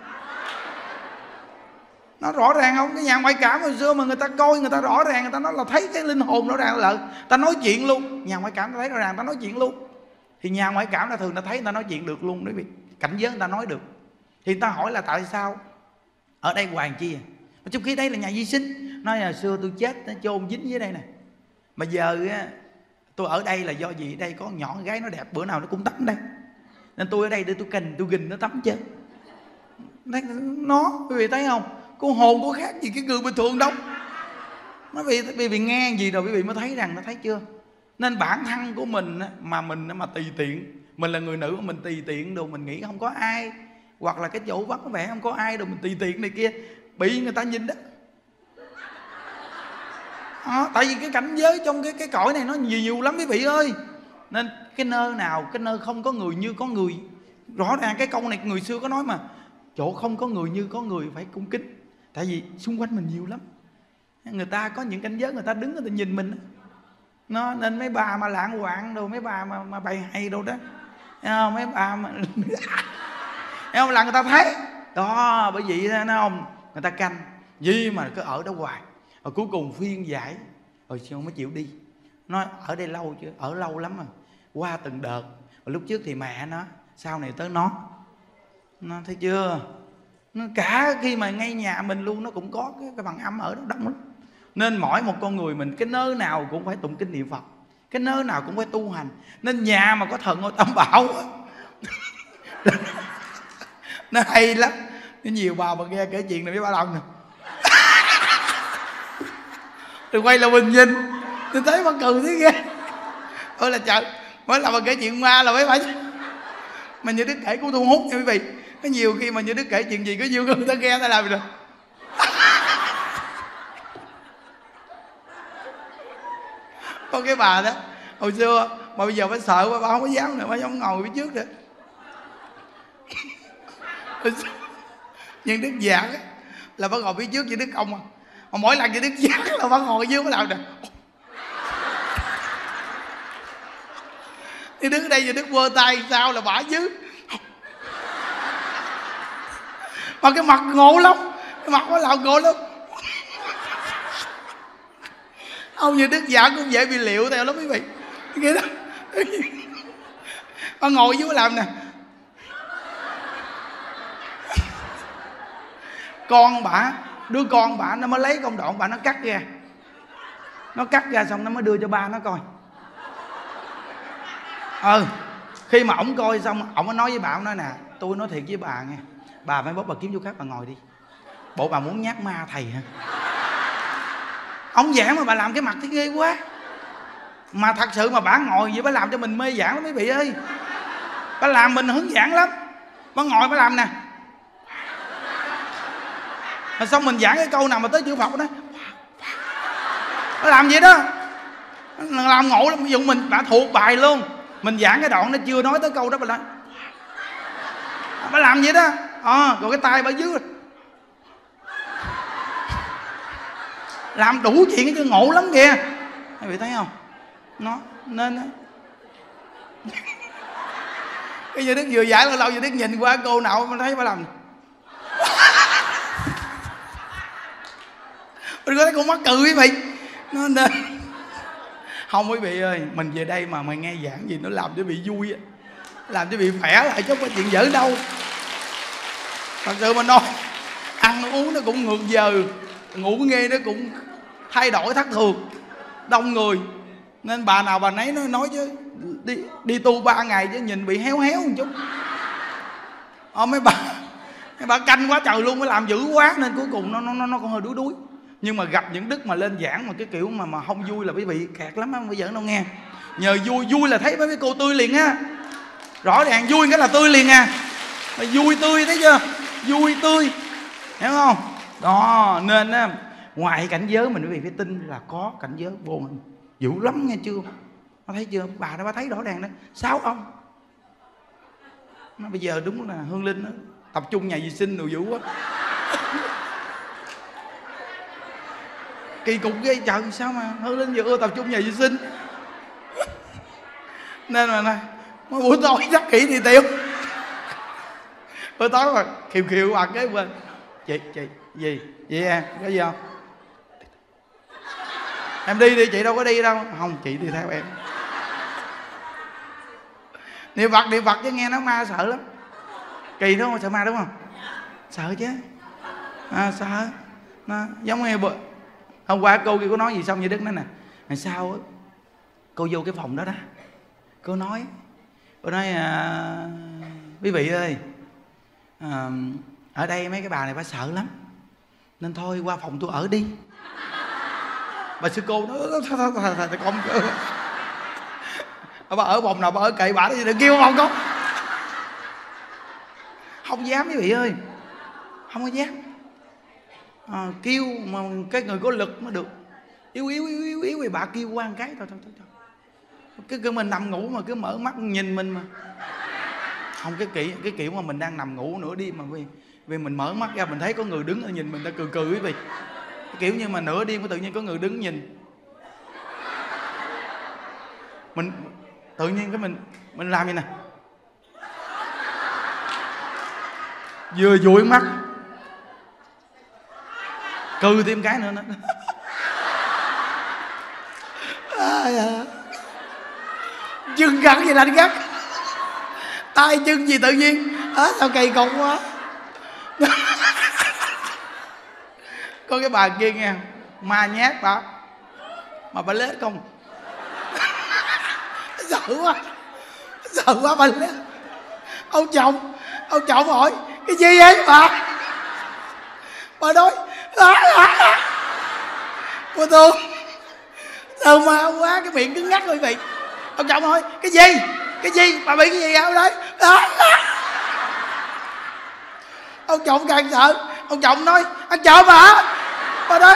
Nó rõ ràng không? Cái nhà ngoại cảm hồi xưa mà người ta coi, người ta rõ ràng, người ta nói là thấy cái linh hồn rõ ràng là ta nói chuyện luôn. Nhà ngoại cảm ta thấy rõ ràng ta nói chuyện luôn. Thì nhà ngoại cảm là thường ta thấy người ta nói chuyện được luôn đấy, vì cảnh giới người ta nói được. Thì người ta hỏi là tại sao ở đây hoàng chi à? Mà trong khi đây là nhà vệ sinh. Nói là xưa tôi chết nó chôn dính dưới đây nè, mà giờ tôi ở đây là do gì? Đây có con nhỏ con gái nó đẹp, bữa nào nó cũng tắm đây, nên tôi ở đây để tôi cần tôi gìn nó tắm chứ. Nó quý vị thấy không? Con hồn có khác gì cái người bình thường đâu. Nó vì nghe gì rồi quý vị mới thấy rằng, nó thấy chưa? Nên bản thân của mình mà tùy tiện, mình là người nữ mà mình tùy tiện đồ, mình nghĩ không có ai, hoặc là cái chỗ vắng vẻ không có ai đồ, mình tùy tiện này kia, bị người ta nhìn đó. Tại vì cái cảnh giới trong cái cõi này nó nhiều lắm quý vị ơi. Nên cái nơi nào, cái nơi không có người như có người. Rõ ràng cái câu này người xưa có nói mà, chỗ không có người như có người phải cung kính. Tại vì xung quanh mình nhiều lắm, người ta có những cảnh giới, người ta đứng người ta nhìn mình nó. Nên mấy bà mà lạng quạng đồ, mấy bà mà bày hay đồ đó, mấy bà mà không là người ta thấy đó. Bởi vậy thấy không, người ta canh gì mà cứ ở đó hoài, rồi cuối cùng phiên giải rồi sao mới chịu đi. Nói ở đây lâu chưa? Ở lâu lắm rồi, qua từng đợt. Rồi lúc trước thì mẹ nó, sau này tới nó thấy chưa? Nó cả khi mà ngay nhà mình luôn nó cũng có cái bằng âm ở đó đông lắm. Nên mỗi một con người mình cái nơi nào cũng phải tụng kinh niệm Phật, cái nơi nào cũng phải tu hành. Nên nhà mà có thần ngôi Tam Bảo nó hay lắm. Nhiều bà mà nghe kể chuyện này với bà Long nè rồi quay là mình nhìn, tôi thấy bà cười thế ghê. Ôi là trời, mỗi lần mà kể chuyện ma là mấy bà mà Như Đức kể cũng thu hút nha quý vị. Có nhiều khi mà Như Đức kể chuyện gì có nhiều người ta nghe ta làm rồi. Có cái bà đó hồi xưa mà bây giờ bà sợ quá, bà không có dám nữa, bà không ngồi phía trước nữa. Nhưng Đức giảng là bà ngồi phía trước Như Đức không mà mỗi lần Như Đức giảng là bà ngồi dưới bà làm nè. Như Đức ở đây Như Đức vơ tay sao là bà dưới. Mà cái mặt ngộ lắm, cái mặt nó làm ngộ lắm. Ông Như Đức giảng cũng dễ bị liệu theo lắm quý vị. Cái đó bà ngồi dưới bà làm nè. Con bả, đứa con bả nó mới lấy công đoạn bả nó cắt ra. Nó cắt ra xong nó mới đưa cho ba nó coi. Khi mà ổng coi xong ổng mới nói với bà, ổng nói nè, tôi nói thiệt với bà nghe, bà phải bóc bà kiếm chỗ khác bà ngồi đi. Bộ bà muốn nhát ma thầy hả? Ông giảng mà bà làm cái mặt thấy ghê quá. Mà thật sự mà bà ngồi vậy bà làm cho mình mê giảng lắm quý vị ơi. Bà làm mình hứng giảng lắm. Bà ngồi bà làm nè. Rồi xong mình giảng cái câu nào mà tới chữ Phật đó, bà làm vậy đó, làm ngộ lắm. Ví dụ mình đã thuộc bài luôn, mình giảng cái đoạn nó chưa nói tới câu đó bà làm vậy đó. Rồi cái tay bà dưới làm đủ chuyện cái ngộ lắm kìa. Các vị thấy không? Nó nên cái Như Đức vừa giải lâu lâu Như Đức nhìn qua cô nào mà thấy bà làm mình có thấy con mắc cười quý vị. Nó nên không quý vị ơi, mình về đây mà mày nghe giảng gì nó làm cho bị vui á, làm cho bị khỏe lại chứ không có chuyện dở đâu. Thật sự mà nói ăn uống nó cũng ngược giờ, ngủ nghe nó cũng thay đổi thất thường, đông người. Nên bà nào bà nấy nó nói chứ đi tu 3 ngày chứ nhìn bị héo héo một chút. Mấy bà canh quá trời luôn, mới làm dữ quá nên cuối cùng nó còn hơi đuối. Nhưng mà gặp những đức mà lên giảng mà cái kiểu mà không vui là quý vị kẹt lắm á, bây giờ đâu nghe. Nhờ vui là thấy mấy cô tươi liền á. Rõ ràng vui cái là tươi liền à. Vui tươi thấy chưa? Vui tươi, hiểu không? Đó nên á, ngoài cảnh giới mình quý vị phải tin là có cảnh giới vô hình dữ lắm nghe chưa? Nó thấy chưa? Bà đã thấy rõ ràng đó. 6 ông nó bây giờ đúng là Hương Linh đó, tập trung nhà vệ sinh đồ vũ quá. Kỳ cục ghê trời, sao mà Hương Linh vừa ưa tập trung nhà vệ sinh. Nên mà này, buổi tối chắc kỹ thì tiêu. Buổi tối mà khiều khiều bằng cái bên. Chị gì em có gì không? Em đi đi, chị đâu có đi đâu. Không, chị đi theo em. Niệm Phật chứ nghe nói ma sợ lắm. Kỳ đúng không? Sợ ma đúng không? Sợ chứ. Sợ. Giống như hôm qua cô kia có nói gì xong như Đức nói nè, làm sao á cô vô cái phòng đó đó, cô nói quý vị ơi, ở đây mấy cái bà này bà sợ lắm nên thôi qua phòng tôi ở đi. Bà sư cô nói con bà ở phòng nào bà ở kệ bà đó, đừng kêu phòng con. Không dám quý vị ơi, không có dám. Kêu mà cái người có lực mới được. Yếu thì bà kêu qua một cái thôi. Cái mình nằm ngủ mà cứ mở mắt nhìn mình mà. Không, cái kiểu mà mình đang nằm ngủ nửa đêm mà vì mình mở mắt ra mình thấy có người đứng nhìn mình, ta cười quý vị. Cái kiểu như mà nửa đêm tự nhiên có người đứng nhìn mình, tự nhiên cái mình làm như nè, vừa dụi mắt cười thêm cái nữa nữa. Chân gắn gì là anh gắt, tay chân gì tự nhiên sao kỳ cục quá. Có cái bà kia nghe ma nhát bà mà bà lết không. Sợ quá bà lết. Ông chồng hỏi cái gì vậy bà nói cô Tương sợ ma quá, cái miệng cứng ngắc rồi vị. Ông chồng hỏi cái gì bà bị cái gì ở đây. Ông chồng càng sợ, ông chồng nói ăn trộm hả, bà nói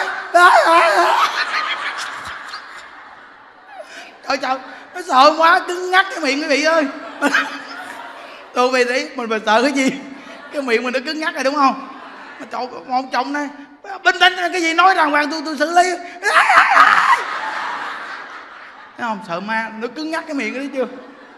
trời nó sợ quá cứng ngắc cái miệng quý vị ơi. Tôi về thấy mình sợ cái gì, cái miệng mình nó cứng ngắc rồi đúng không. Mà trời, ông chồng này bình tĩnh, cái gì nói đàng hoàng tôi xử lý. Thấy không, sợ ma nó cứng ngắc cái miệng đấy chưa.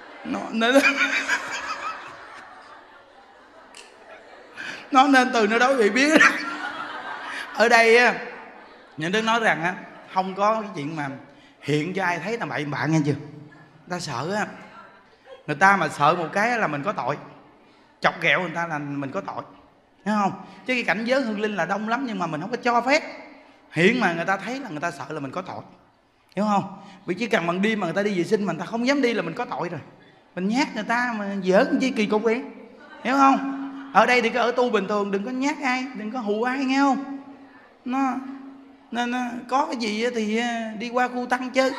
Nó nên từ nơi đó bị biết. Ở đây á, những đứa nói rằng á, không có cái chuyện mà hiện cho ai thấy là bậy bạ nghe chưa. Người ta sợ á, người ta mà sợ một cái là mình có tội, chọc ghẹo người ta là mình có tội, thấy không. Chứ cái cảnh giới hương linh là đông lắm nhưng mà mình không có cho phép hiện mà người ta thấy là người ta sợ là mình có tội, hiểu không. Vì chỉ cần bằng đêm mà người ta đi vệ sinh mà người ta không dám đi là mình có tội rồi. Mình nhát người ta mà giỡn chi kỳ cục vậy, hiểu không. Ở đây thì cứ ở tu bình thường, đừng có nhát ai, đừng có hù ai nghe không. Nên có cái gì thì đi qua khu tăng chơi,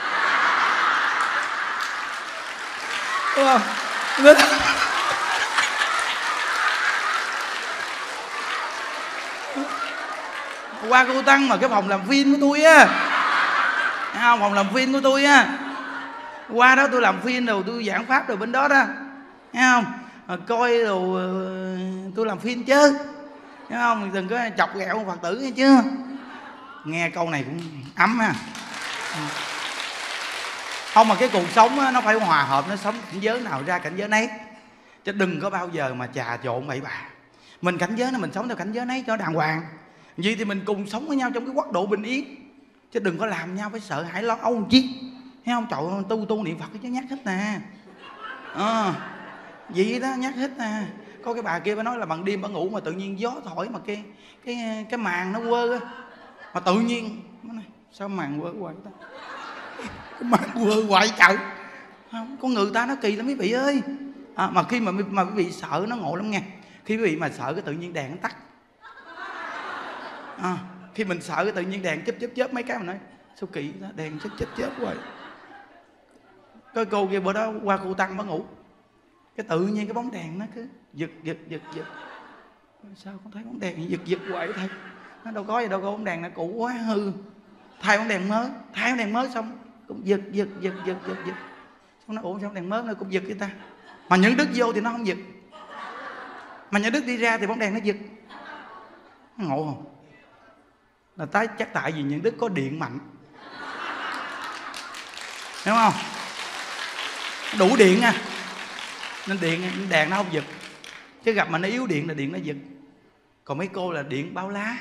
đúng không. Qua khu tăng mà cái phòng làm phim của tôi á, thấy không, phòng làm phim của tôi á, qua đó tôi làm phim rồi tôi giảng pháp rồi bên đó đó, thấy không. Coi rồi tôi làm phim chứ, thấy không, đừng có chọc ghẹo Phật tử nghe chưa. Nghe câu này cũng ấm ha. Không, mà cái cuộc sống á, nó phải hòa hợp, nó sống cảnh giới nào ra cảnh giới nấy, chứ đừng có bao giờ mà trà trộn bậy bạ. Mình cảnh giới nó mình sống theo cảnh giới nấy cho đàng hoàng, vậy thì mình cùng sống với nhau trong cái quốc độ bình yên, chứ đừng có làm nhau phải sợ hãi lo âu chi, thấy không. Trời, tu niệm Phật chứ nhắc hết nè, vậy đó nhắc hết nè. Có cái bà kia bà nói là bằng đêm bà ngủ mà tự nhiên gió thổi mà cái màn nó quơ á, mà tự nhiên nói, sao màn quơ hoài ta, cái màn quơ hoài trời. Không, con người ta nó kỳ lắm quý vị ơi. Mà khi mà quý vị sợ nó ngộ lắm nghe. Khi quý vị mà sợ cái tự nhiên đèn nó tắt, khi mình sợ cái tự nhiên đèn chớp mấy cái mà nói sao kỳ đó, đèn chớp hoài. Cái cô kia bữa đó qua khu tăng bà ngủ, cái tự nhiên cái bóng đèn nó cứ giật. Sao con thấy bóng đèn giật hoài thầy. Nó đâu có gì đâu, có bóng đèn nó cũ quá hư, thay bóng đèn mới xong cũng giật. Xong nó ủa sao đèn mới nó cũng giật với ta, mà những đức vô thì nó không giật. Mà nhà Đức đi ra thì bóng đèn nó giật. Ngộ không? Là chắc tại vì nhà Đức có điện mạnh, hiểu không? Đủ điện nha, nên đèn nó không giật. Chứ gặp mà nó yếu điện là điện nó giật. Còn mấy cô là điện bao lá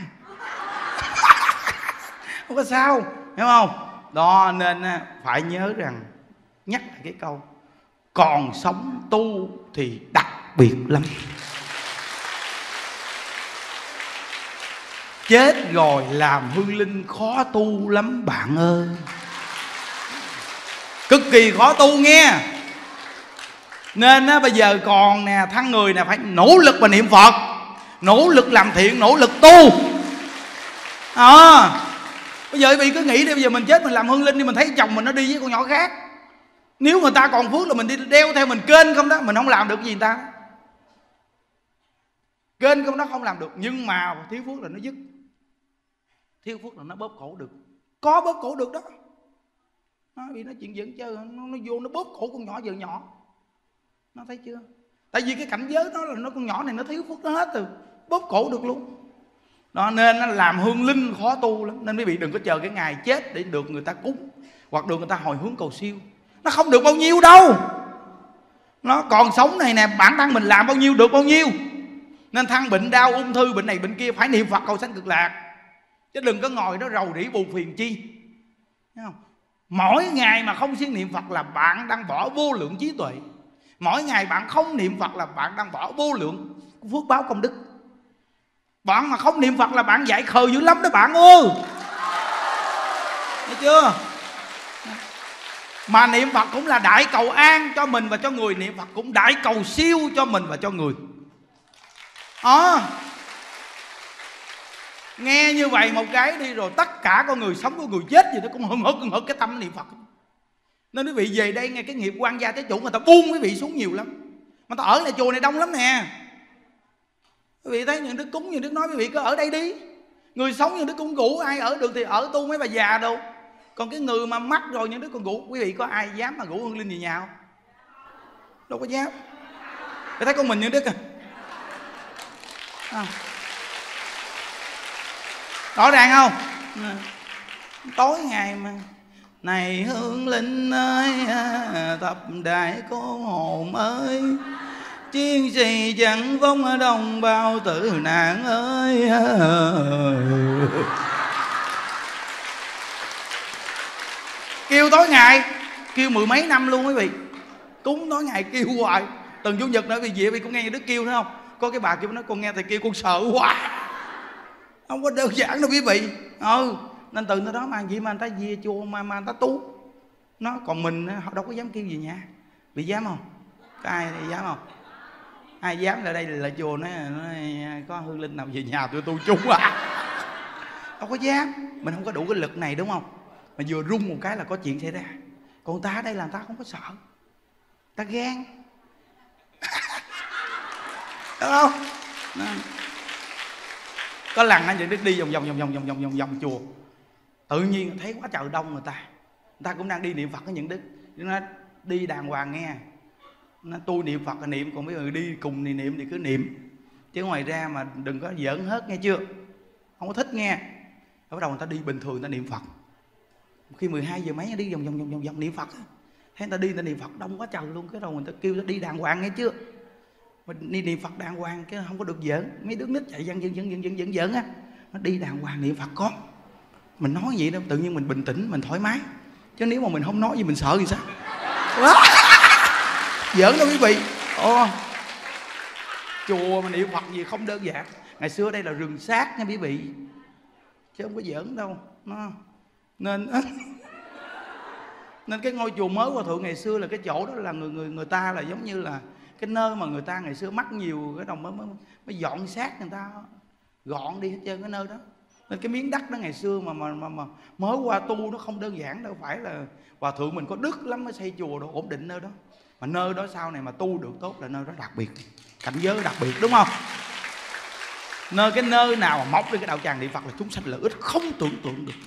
không có sao, hiểu không? Đó nên phải nhớ rằng, nhắc lại cái câu còn sống tu thì đặc biệt lắm. Chết rồi làm hương linh khó tu lắm bạn ơi. Cực kỳ khó tu nghe. Nên bây giờ còn nè, thân người nè, phải nỗ lực và niệm Phật, nỗ lực làm thiện, nỗ lực tu. Bây giờ quý vị cứ nghĩ đi, bây giờ mình chết mình làm hương linh đi, mình thấy chồng mình nó đi với con nhỏ khác, nếu người ta còn phước là mình đi đeo theo mình kênh không đó, mình không làm được gì người ta. Kênh không đó không làm được. Nhưng mà thiếu phước là nó dứt, thiếu phước là nó bóp cổ được. Có bóp cổ được đó. Vì nó chuyện giỡn chơi, nó vô nó bóp cổ con nhỏ vợ nhỏ. Nó thấy chưa? Tại vì cái cảnh giới đó là con nhỏ này nó thiếu phước nó hết rồi, bóp cổ được luôn. Đó nên nó làm hương linh khó tu lắm. Nên quý vị đừng có chờ cái ngày chết để được người ta cúng, hoặc được người ta hồi hướng cầu siêu. Nó không được bao nhiêu đâu. Nó còn sống này nè, bản thân mình làm bao nhiêu được bao nhiêu. Nên thân bệnh đau ung thư, bệnh này bệnh kia, phải niệm Phật cầu sanh cực lạc. Chứ đừng có ngồi đó rầu rĩ buồn phiền chi. Thấy không? Mỗi ngày mà không siêng niệm Phật là bạn đang bỏ vô lượng trí tuệ. Mỗi ngày bạn không niệm Phật là bạn đang bỏ vô lượng phước báo công đức. Bạn mà không niệm Phật là bạn dạy khờ dữ lắm đó bạn ơi. Thấy chưa? Mà niệm Phật cũng là đại cầu an cho mình và cho người. Niệm Phật cũng đại cầu siêu cho mình và cho người. Nghe như vậy một cái đi, rồi tất cả con người sống, con người chết gì nó cũng hừng hực cái tâm niệm Phật. Nên quý vị về đây nghe cái nghiệp quan gia tế chủ người ta buông quý vị xuống nhiều lắm. Mà ta ở lại chùa này đông lắm nè. Quý vị thấy những Đức cúng, những Đức nói quý vị cứ ở đây đi. Người sống những Đức cũng ngủ, ai ở được thì ở, tu mấy bà già đâu. Còn cái người mà mắc rồi những Đức còn ngủ. Quý vị có ai dám mà ngủ hương linh về nhà không? Đâu có dám. Để thấy con mình những Đức rõ ràng không? Tối ngày mà này hương linh ơi, thập đại cô hồn ơi, chiến sĩ chẳng vong đồng bào tử nạn ơi. Kêu tối ngày, kêu mười mấy năm luôn quý vị. Cúng tối ngày kêu hoài. Từng chủ nhật nữa vì vậy cũng nghe Đức kêu nữa không? Có cái bà kêu nói con nghe thầy kêu con sợ quá. Không có đơn giản đâu quý vị. Nên từ đó mà gì mà người ta về chùa mà người ta tu. Nó còn mình họ đâu có dám kêu về nhà. Bị dám không? Có ai dám không? Ai dám lại đây là chùa nói có hương linh nào về nhà tôi tu chung đâu có dám. Mình không có đủ cái lực này đúng không? Mà vừa rung một cái là có chuyện xảy ra. Còn ta ở đây là người ta không có sợ, ta gan. Đúng không? Có lần anh Đức đi vòng chùa, tự nhiên thấy quá trời đông người ta cũng đang đi niệm Phật. Có những Đức nó đi đàng hoàng nghe, nó tu niệm Phật là niệm, còn mấy người đi cùng thì niệm thì cứ niệm, chứ ngoài ra mà đừng có giỡn hết nghe chưa, không có thích nghe. Bắt đầu người ta đi bình thường, người ta niệm Phật. Khi 12 giờ mấy đi vòng niệm Phật, thấy người ta đi người ta niệm Phật đông quá trời luôn. Cái đầu người ta kêu ta đi đàng hoàng nghe chưa, mình đi niệm Phật đàng hoàng cái không có được giỡn. Mấy đứa nít chạy giỡn á, nó đi đàng hoàng niệm Phật con. Mình nói vậy đâu, tự nhiên mình bình tĩnh, mình thoải mái. Chứ nếu mà mình không nói gì mình sợ thì sao? Giỡn đâu quý vị. Chùa mà niệm Phật gì không đơn giản. Ngày xưa đây là rừng sát nha quý vị, chứ không có giỡn đâu. Nên cái ngôi chùa mới Hòa Thượng ngày xưa là cái chỗ đó là người ta là giống như là cái nơi mà người ta ngày xưa mắc nhiều cái đồng mới dọn xác, người ta gọn đi hết trơn cái nơi đó. Nên cái miếng đất đó ngày xưa mà mới qua tu nó không đơn giản đâu phải là Hòa Thượng mình có đức lắm mới xây chùa đồ ổn định nơi đó. Mà nơi đó sau này mà tu được tốt là nơi đó đặc biệt, cảnh giới đặc biệt, đúng không? Cái nơi nào mà mọc lên cái đạo tràng niệm Phật là chúng sanh lợi ích không tưởng tượng được.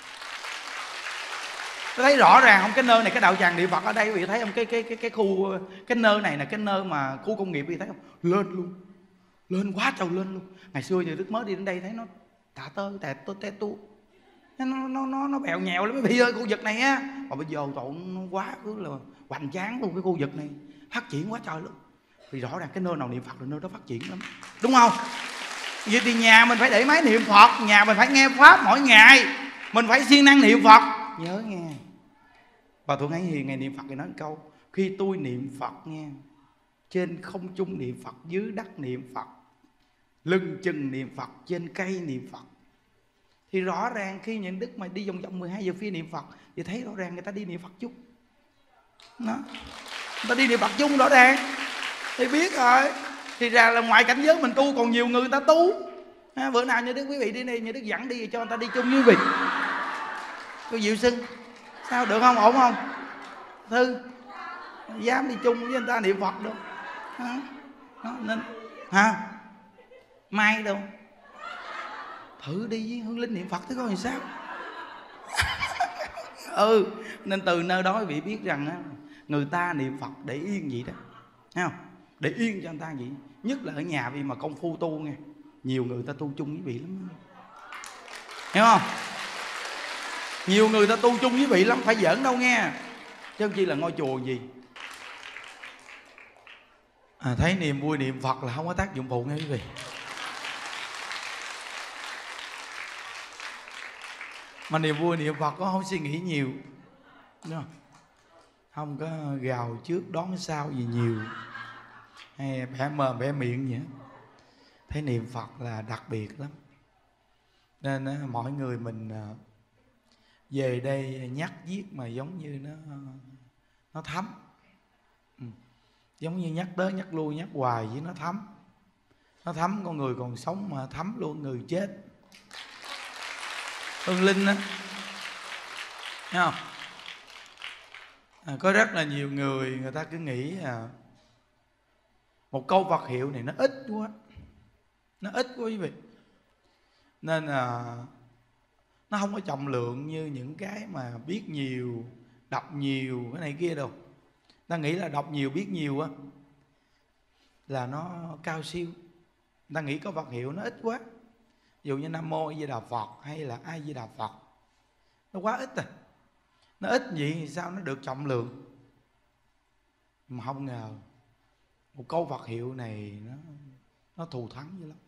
Tôi thấy rõ ràng không? Cái nơi này, cái đạo tràng niệm Phật ở đây quý vị thấy không? Cái khu, cái nơi này là cái nơi mà khu công nghiệp, quý vị thấy không? Lên luôn. lên quá trời lên luôn. Ngày xưa giờ Đức mới đi đến đây thấy nó tạ tơ tè tu, nó bèo nhèo lắm quý vị ơi, khu vực này á. Mà bây giờ tụi nó quá cứ là hoành tráng luôn, cái khu vực này phát triển quá trời luôn. Vì rõ ràng cái nơi nào niệm Phật là nơi đó phát triển lắm, đúng không? Vậy thì nhà mình phải để máy niệm Phật, nhà mình phải nghe pháp mỗi ngày, mình phải siêng năng niệm Phật. Nhớ nghe, bà Thuận Hải Hiền ngày niệm Phật thì nói một câu: khi tôi niệm Phật nghe, trên không trung niệm Phật, dưới đất niệm Phật, lưng chừng niệm Phật, trên cây niệm Phật. Thì rõ ràng khi những đức mà đi vòng vòng 12 giờ phía niệm Phật thì thấy rõ ràng người ta đi niệm Phật chung đó. Người ta đi niệm Phật chung rõ ràng thì biết rồi. Thì ra là ngoài cảnh giới mình tu còn nhiều người ta tu. Bữa nào như đức quý vị đi đây, như đức dẫn đi cho người ta đi chung với quý vị. Cô Diệu Xưng sao được không, ổn không Thư? Dám đi chung với người ta niệm Phật đâu đó, nên mai đâu thử đi với Hương Linh niệm Phật thấy coi làm sao. Nên từ nơi đó quý vị biết rằng á, người ta niệm Phật để yên vậy đó, thấy không? Để yên cho người ta vậy. Nhất là ở nhà vì mà công phu tu nghe, nhiều người ta tu chung với vị lắm, hiểu không? Nhiều người ta tu chung với vị lắm, phải giỡn đâu nghe. Chứ không chi là ngôi chùa gì. Thấy niềm vui niệm Phật là không có tác dụng phụ nghe quý vị. Mà niềm vui niệm Phật có không suy nghĩ nhiều, đúng không? Không có gào trước đón sau gì nhiều, hay bẻ mồm bẻ miệng vậy. Thấy niệm Phật là đặc biệt lắm. Nên mọi người mình về đây nhắc viết mà giống như nó thấm. Giống như nhắc tới nhắc lui nhắc hoài với nó thấm. Nó thấm con người còn sống mà thấm luôn người chết. Hương Linh á, thấy không? Có rất là nhiều người ta cứ nghĩ một câu Phật hiệu này nó ít quá, nó ít quá quý vị. Nên nó không có trọng lượng như những cái mà biết nhiều, đọc nhiều cái này kia đâu. Ta nghĩ là đọc nhiều biết nhiều á là nó cao siêu. Ta nghĩ có Phật hiệu nó ít quá. Ví dụ như Nam Mô A Di Đà Phật hay là A Di Đà Phật, nó quá ít rồi. Nó ít vậy thì sao nó được trọng lượng. Mà không ngờ một câu Phật hiệu này nó thù thắng dữ lắm,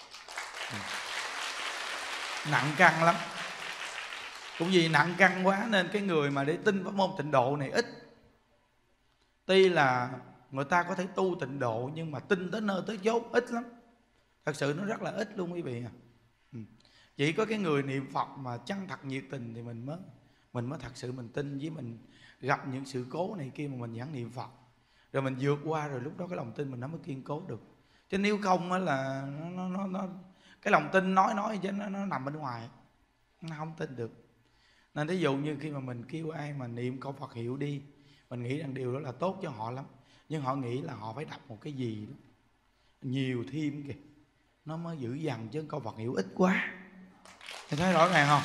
nặng căn lắm. Cũng vì nặng căn quá nên cái người mà để tin pháp môn tịnh độ này ít. Tuy là người ta có thể tu tịnh độ nhưng mà tin tới nơi tới chốn ít lắm. Thật sự nó rất là ít luôn quý vị à. Chỉ có cái người niệm Phật mà chân thật nhiệt tình thì mình mới thật sự mình tin. Với mình gặp những sự cố này kia mà mình vẫn niệm Phật, rồi mình vượt qua, rồi lúc đó cái lòng tin mình nó mới kiên cố được. Chứ nếu không á là nó cái lòng tin nói chứ nó nằm bên ngoài, nó không tin được. Nên thí dụ như khi mà mình kêu ai mà niệm câu Phật hiệu đi, mình nghĩ rằng điều đó là tốt cho họ lắm, nhưng họ nghĩ là họ phải đọc một cái gì đó nhiều thêm kìa nó mới dữ dằn, chứ câu Phật hiệu ít quá. Thì thấy rõ ràng không?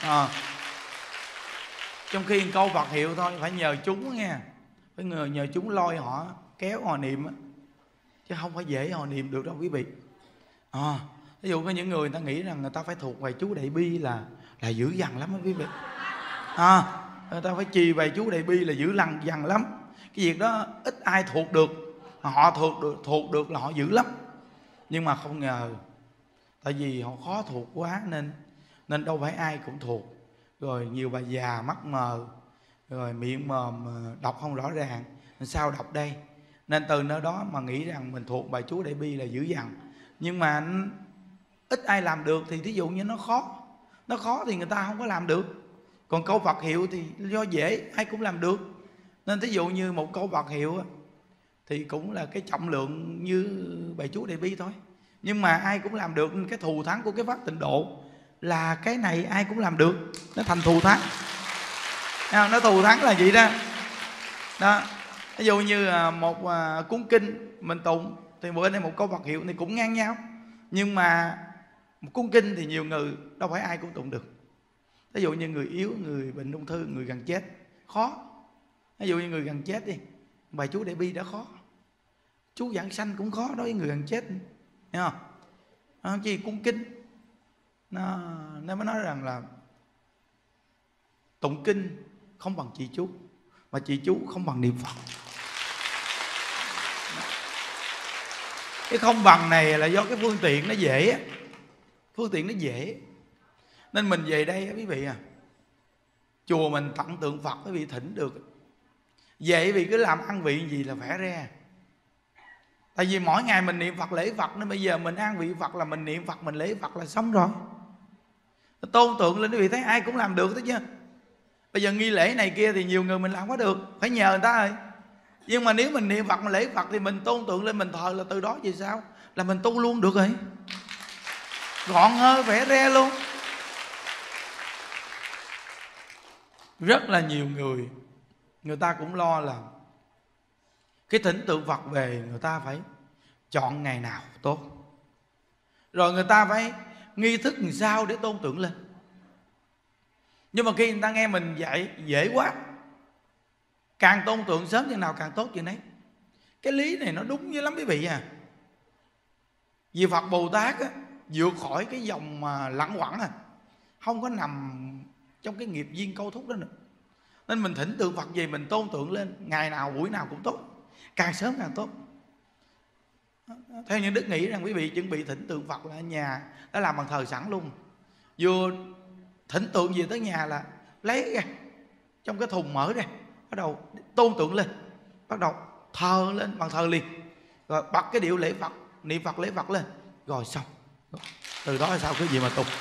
Trong khi câu Phật hiệu thôi phải nhờ chúng nghe, phải nhờ chúng lôi họ, kéo họ niệm á, chứ không phải dễ họ niệm được đâu quý vị. Ví dụ có những người ta nghĩ rằng người ta phải thuộc về chú Đại Bi là dữ dằn lắm đó quý vị. Người ta phải trì về chú Đại Bi là dữ dằn lắm. Cái việc đó ít ai thuộc được. Họ thuộc được là họ dữ lắm. Nhưng mà không ngờ, tại vì họ khó thuộc quá nên đâu phải ai cũng thuộc. Rồi nhiều bà già mắt mờ, rồi miệng mồm đọc không rõ ràng, sao đọc đây? Nên từ nơi đó mà nghĩ rằng mình thuộc bài chú Đại Bi là dữ dằn. Nhưng mà ít ai làm được. Thì thí dụ như nó khó thì người ta không có làm được. Còn câu Phật hiệu thì do dễ ai cũng làm được. Nên thí dụ như một câu Phật hiệu thì cũng là cái trọng lượng như bài chú Đại Bi thôi, nhưng mà ai cũng làm được. Cái thù thắng của cái pháp tịnh độ là cái này ai cũng làm được, nó thành thù thắng. Nó thù thắng là vậy đó. Ví dụ như một cuốn kinh mình tụng thì bữa nay một câu Phật hiệu thì cũng ngang nhau, nhưng mà một cuốn kinh thì nhiều người đâu phải ai cũng tụng được. Ví dụ như người yếu, người bệnh ung thư, người gần chết khó. Ví dụ như người gần chết đi, bài chú Đại Bi đã khó, chú giảng sanh cũng khó đối với người gần chết. Hiểu không? Nó không chi cuốn kinh. Nó mới nói rằng là tụng kinh không bằng trì chú, mà trì chú không bằng niệm Phật. Cái không bằng này là do cái phương tiện nó dễ á. Phương tiện nó dễ. Nên mình về đây quý vị à, chùa mình tặng tượng Phật quý vị thỉnh được. Vậy vì cứ làm ăn vị gì là khỏe ra. Tại vì mỗi ngày mình niệm Phật lễ Phật, nên bây giờ mình an vị Phật là mình niệm Phật, mình lễ Phật là xong rồi. Tôn tượng lên quý vị thấy ai cũng làm được, thấy chưa? Bây giờ nghi lễ này kia thì nhiều người mình làm có được, phải nhờ người ta rồi. Nhưng mà nếu mình niệm Phật, mình lễ Phật thì mình tôn tượng lên, mình thờ là từ đó về sau là mình tu luôn được rồi. Gọn hơi vẻ re luôn. Rất là nhiều người ta cũng lo là cái thỉnh tượng Phật về người ta phải chọn ngày nào tốt, rồi người ta phải nghi thức làm sao để tôn tượng lên. Nhưng mà khi người ta nghe mình dạy dễ quá, càng tôn tượng sớm chừng nào càng tốt chừng đấy. Cái lý này nó đúng dữ lắm quý vị à. Vì Phật Bồ Tát á, vượt khỏi cái dòng mà lẳng quẩn à, không có nằm trong cái nghiệp duyên câu thúc đó nữa. Nên mình thỉnh tượng Phật về mình tôn tượng lên, ngày nào buổi nào cũng tốt, càng sớm càng tốt. Theo những đức nghĩ rằng quý vị chuẩn bị thỉnh tượng Phật là ở nhà đã làm bằng thờ sẵn luôn. Vừa thỉnh tượng về tới nhà là lấy ra trong cái thùng mở ra, bắt đầu tôn tượng lên, bắt đầu thờ lên bằng thờ liền, rồi bật cái điệu lễ Phật, niệm Phật lễ Phật lên, rồi xong. Từ đó là sao cái gì mà tục.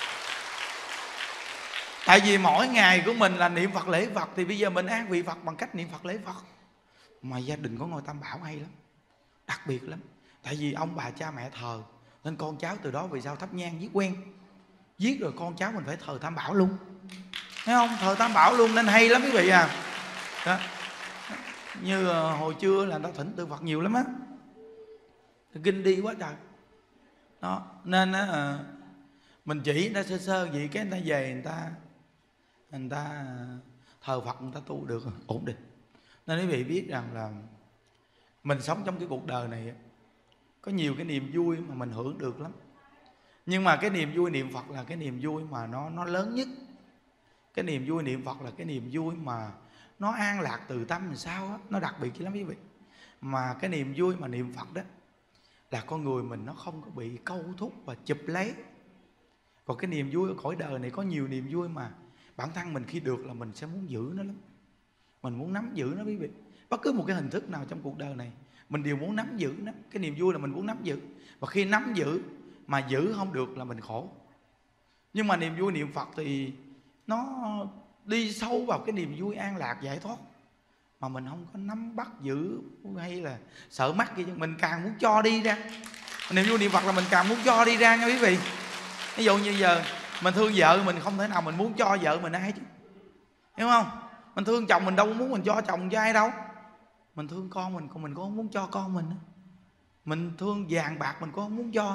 Tại vì mỗi ngày của mình là niệm Phật lễ Phật, thì bây giờ mình an vị Phật bằng cách niệm Phật lễ Phật. Mà gia đình có ngôi Tam Bảo hay lắm, đặc biệt lắm. Tại vì ông bà cha mẹ thờ, nên con cháu từ đó về sau thắp nhang viết quen. Viết rồi con cháu mình phải thờ Tam Bảo luôn, thấy không? Thờ Tam Bảo luôn nên hay lắm quý vị à. Đó. Như hồi trưa là người ta thỉnh tượng Phật nhiều lắm á, kinh đi quá trời. Đó. Nên mình chỉ người ta sơ sơ vậy, cái người ta về người ta thờ Phật, người ta tu được ổn định. Nên quý vị biết rằng là mình sống trong cái cuộc đời này có nhiều cái niềm vui mà mình hưởng được lắm. Nhưng mà cái niềm vui niệm Phật là cái niềm vui mà nó lớn nhất. Cái niềm vui niệm Phật là cái niềm vui mà nó an lạc từ tâm làm sao á, nó đặc biệt chứ lắm quý vị. Mà cái niềm vui mà niệm Phật đó là con người mình nó không có bị câu thúc và chụp lấy. Còn cái niềm vui ở cõi đời này có nhiều niềm vui mà bản thân mình khi được là mình sẽ muốn giữ nó lắm. Mình muốn nắm giữ nó quý vị. Bất cứ một cái hình thức nào trong cuộc đời này mình đều muốn nắm giữ nó. Cái niềm vui là mình muốn nắm giữ. Và khi nắm giữ mà giữ không được là mình khổ. Nhưng mà niềm vui niệm Phật thì nó đi sâu vào cái niềm vui an lạc giải thoát, mà mình không có nắm bắt giữ hay là sợ mắc gì, mình càng muốn cho đi ra. Niềm vui niệm Phật là mình càng muốn cho đi ra nha quý vị. Ví dụ như giờ mình thương vợ, mình không thể nào mình muốn cho vợ mình ai chứ, hiểu không? Mình thương chồng, mình đâu muốn mình cho chồng cho ai đâu. Mình thương con mình, còn mình có không muốn cho con mình. Mình thương vàng bạc mình có không muốn cho.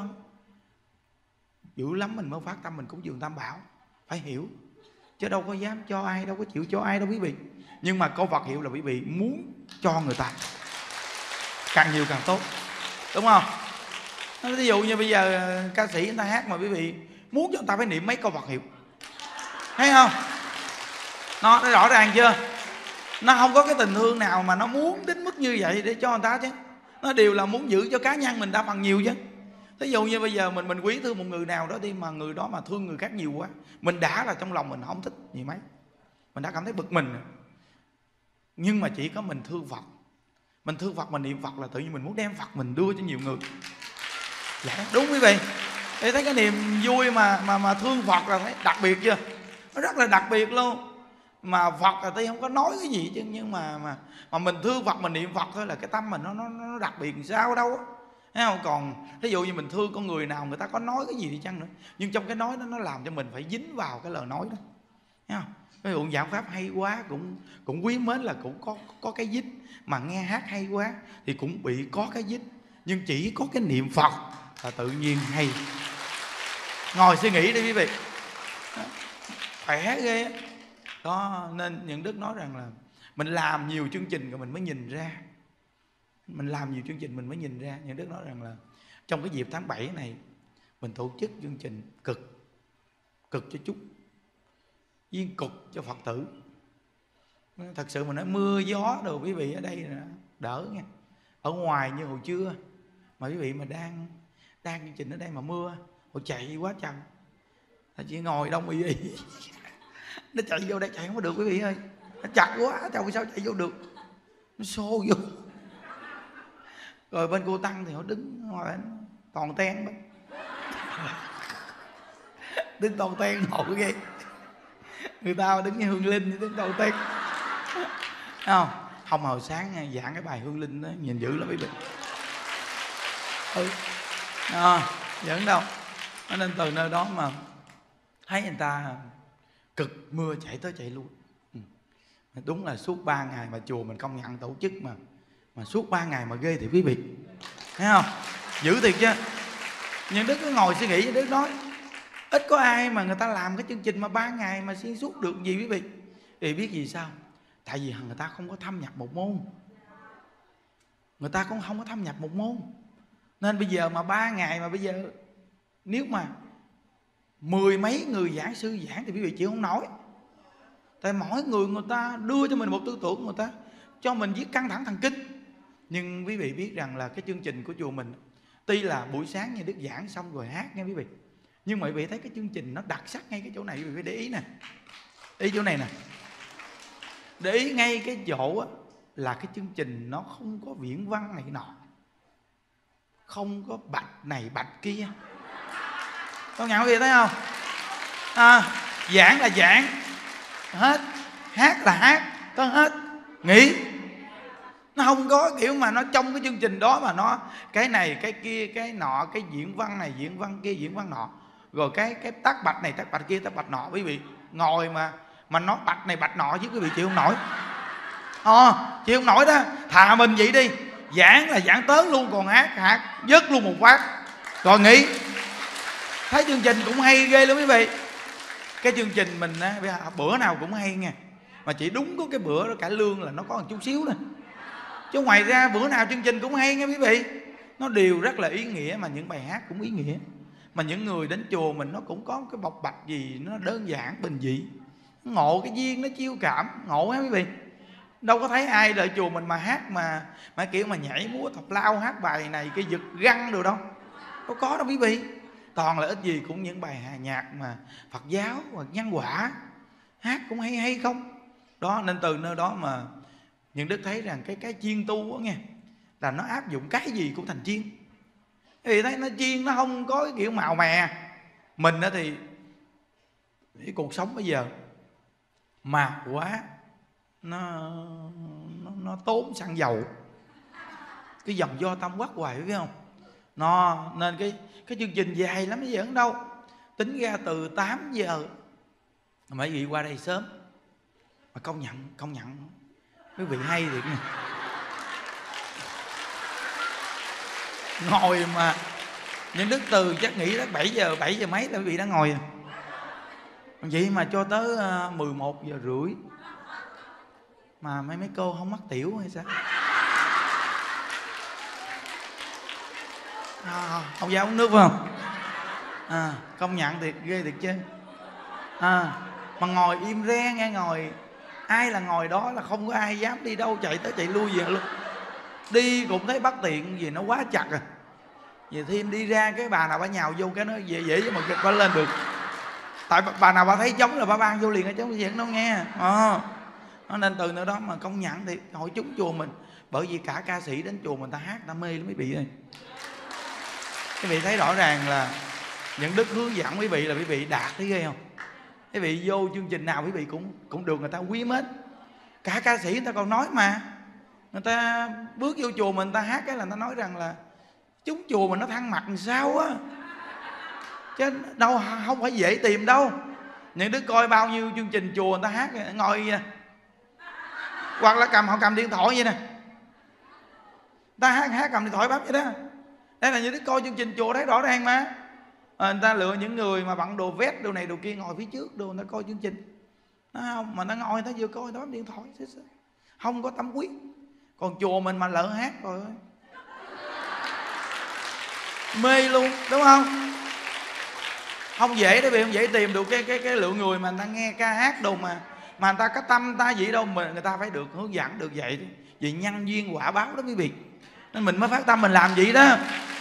Dữ lắm mình mới phát tâm mình cúng dường Tam Bảo, phải hiểu. Chứ đâu có dám cho ai, đâu có chịu cho ai đâu quý vị. Nhưng mà câu Phật hiệu là quý vị muốn cho người ta, càng nhiều càng tốt, đúng không? Ví dụ như bây giờ ca sĩ người ta hát mà quý vị muốn cho người ta phải niệm mấy câu Phật hiệu, thấy không? Nó rõ ràng chưa? Nó không có cái tình thương nào mà nó muốn đến mức như vậy để cho người ta chứ. Nó đều là muốn giữ cho cá nhân mình đa phần nhiều chứ. Ví dụ như bây giờ mình quý thương một người nào đó đi, mà người đó mà thương người khác nhiều quá, mình đã là trong lòng mình không thích gì mấy, mình đã cảm thấy bực mình. Nhưng mà chỉ có mình thương Phật, mình thương Phật, mình niệm Phật là tự nhiên mình muốn đem Phật mình đưa cho nhiều người. Dạ, đúng quý vị. Để thấy cái niềm vui mà thương Phật là thấy đặc biệt chưa? Nó rất là đặc biệt luôn. Mà Phật là tôi không có nói cái gì chứ, nhưng mà mình thương Phật, mình niệm Phật thôi là cái tâm mình nó đặc biệt sao đâu á. Thấy không? Còn ví dụ như mình thương con người nào, người ta có nói cái gì đi chăng nữa, nhưng trong cái nói đó nó làm cho mình phải dính vào cái lời nói đó. Thấy không? Ví dụ giảng pháp hay quá cũng quý mến là cũng có cái dính, mà nghe hát hay quá thì cũng bị có cái dính. Nhưng chỉ có cái niệm Phật là tự nhiên hay. Ngồi suy nghĩ đi quý vị, khỏe ghê á. Đó, nên những đức nói rằng là mình làm nhiều chương trình rồi mình mới nhìn ra. Mình làm nhiều chương trình mình mới nhìn ra. Những đức nói rằng là trong cái dịp tháng 7 này mình tổ chức chương trình cực cho chúc, viên cục cho Phật tử. Thật sự mà nói mưa gió đồ quý vị ở đây là đỡ nha. Ở ngoài như hồi trưa mà quý vị mà đang chương trình ở đây mà mưa, hồi chạy quá chừng, chỉ ngồi đông y nó chạy vô đây chạy không có được quý vị ơi, nó chặt quá, sao chạy vô được, nó xô vô. Rồi bên cô Tăng thì họ đứng ngoài toàn ten đó. Đứng toàn ten ngồi ghê, người ta đứng như Hương Linh đứng toàn ten. Không hồi sáng giảng cái bài Hương Linh đó nhìn dữ lắm quý vị. Giỡn đâu. Nên từ nơi đó mà thấy người ta cực mưa chạy tới chạy lui. Đúng là suốt 3 ngày mà chùa mình công nhận tổ chức mà suốt 3 ngày mà ghê thì quý vị. Thấy không? Dữ thiệt chứ. Nhưng Đức cứ ngồi suy nghĩ, Đức nói ít có ai mà người ta làm cái chương trình mà 3 ngày mà xuyên suốt được gì quý vị. Vì biết gì sao? Tại vì người ta không có thâm nhập một môn. Người ta cũng không có thâm nhập một môn. Nên bây giờ mà 3 ngày mà bây giờ nếu mà 10 mấy người giảng sư giảng thì quý vị chịu không nổi. Tại mỗi người ta đưa cho mình một tư tưởng, người ta cho mình viết căng thẳng thần kinh. Nhưng quý vị biết rằng là cái chương trình của chùa mình, tuy là buổi sáng như Đức giảng xong rồi hát nha quý vị, nhưng mà quý vị thấy cái chương trình nó đặc sắc ngay cái chỗ này, quý vị phải để ý nè. Ý chỗ này nè. Để ý ngay cái chỗ á, là cái chương trình nó không có viễn văn này nọ, không có bạch này bạch kia. Có nhận quý vị thấy không? Giảng là giảng hết, hát là hát có hết, nghỉ. Nó không có kiểu mà nó trong cái chương trình đó mà nó cái này cái kia cái nọ, cái diễn văn này diễn văn kia diễn văn nọ, rồi cái tắc bạch này tắc bạch kia tắc bạch nọ. Quý vị ngồi mà nó bạch này bạch nọ chứ quý vị chịu không nổi. Chịu không nổi đó. Thà mình vậy đi, giảng là giảng tớn luôn, còn hát dứt luôn một phát rồi nghỉ. Thấy chương trình cũng hay ghê lắm quý vị. Cái chương trình mình á, bữa nào cũng hay nha, mà chỉ đúng có cái bữa đó cải lương là nó có một chút xíu thôi, chứ ngoài ra bữa nào chương trình cũng hay nha quý vị. Nó đều rất là ý nghĩa, mà những bài hát cũng ý nghĩa, mà những người đến chùa mình nó cũng có cái bộc bạch gì nó đơn giản bình dị, ngộ cái duyên nó chiêu cảm, ngộ á quý vị. Đâu có thấy ai đợi chùa mình mà hát mà kiểu mà nhảy múa thập lao hát bài này cái giật găng đồ đâu, có đâu quý vị. Toàn là ít gì cũng những bài nhạc mà Phật giáo hoặc nhân quả, hát cũng hay không đó. Nên từ nơi đó mà những Đức thấy rằng cái chiên tu đó nghe, là nó áp dụng cái gì cũng thành chiên. Thì thấy nó chiên, nó không có cái kiểu màu mè. Mình đó thì cái cuộc sống bây giờ màu quá, nó tốn xăng dầu, cái dòng do tâm quắc hoài phải không? Nên cái chương trình dài lắm, bây giờ đâu tính ra từ 8 giờ mấy vị qua đây sớm mà công nhận quý vị hay thiệt nha. Ngồi mà những Đức từ chắc nghĩ đó 7 giờ mấy là quý vị đã ngồi rồi. Vậy mà cho tới 11 giờ rưỡi mà mấy cô không mắc tiểu hay sao? Ông giáo uống nước phải không? Công nhận thiệt ghê thiệt chứ. Mà ngồi im re nghe, ngồi ai là ngồi đó là không có ai dám đi đâu chạy tới chạy lui về luôn. Đi cũng thấy bất tiện vì nó quá chặt rồi. Vì thêm đi ra cái bà nào bà nhào vô cái nó dễ chứ mà bà lên được. Tại bà nào bà thấy trống là bà ban vô liền ở trống diện đâu nghe. Nên từ nơi đó mà công nhận thì hội chúng chùa mình, bởi vì cả ca sĩ đến chùa mình ta hát ta mê lắm quý vị ơi. Quý vị thấy rõ ràng là những Đức hướng dẫn quý vị là quý vị đạt thấy ghê không? Quý vị vô chương trình nào quý vị cũng được người ta quý mến. Cả ca sĩ người ta còn nói mà, người ta bước vô chùa mình ta hát cái là người ta nói rằng là chúng chùa mình nó thăng mặt làm sao á, chứ đâu không phải dễ tìm đâu. Những đứa coi bao nhiêu chương trình chùa người ta hát ngồi hoặc là họ cầm điện thoại vậy nè, ta hát cầm điện thoại bấm vậy đó. Đây là những đứa coi chương trình chùa thấy rõ ràng mà. Người ta lựa những người mà bận đồ vest đồ này đồ kia ngồi phía trước đồ, người ta coi chương trình nó không, mà nó ngồi người ta vừa coi người ta bấm điện thoại không có tâm quyết. Còn chùa mình mà lỡ hát rồi mê luôn, đúng không? Không dễ đó, vì không dễ tìm được cái lượng người mà người ta nghe ca hát đồ mà người ta có tâm ta gì đâu, mà người ta phải được hướng dẫn, được dạy vì nhân duyên quả báo đó quý vị. Nên mình mới phát tâm mình làm vậy đó.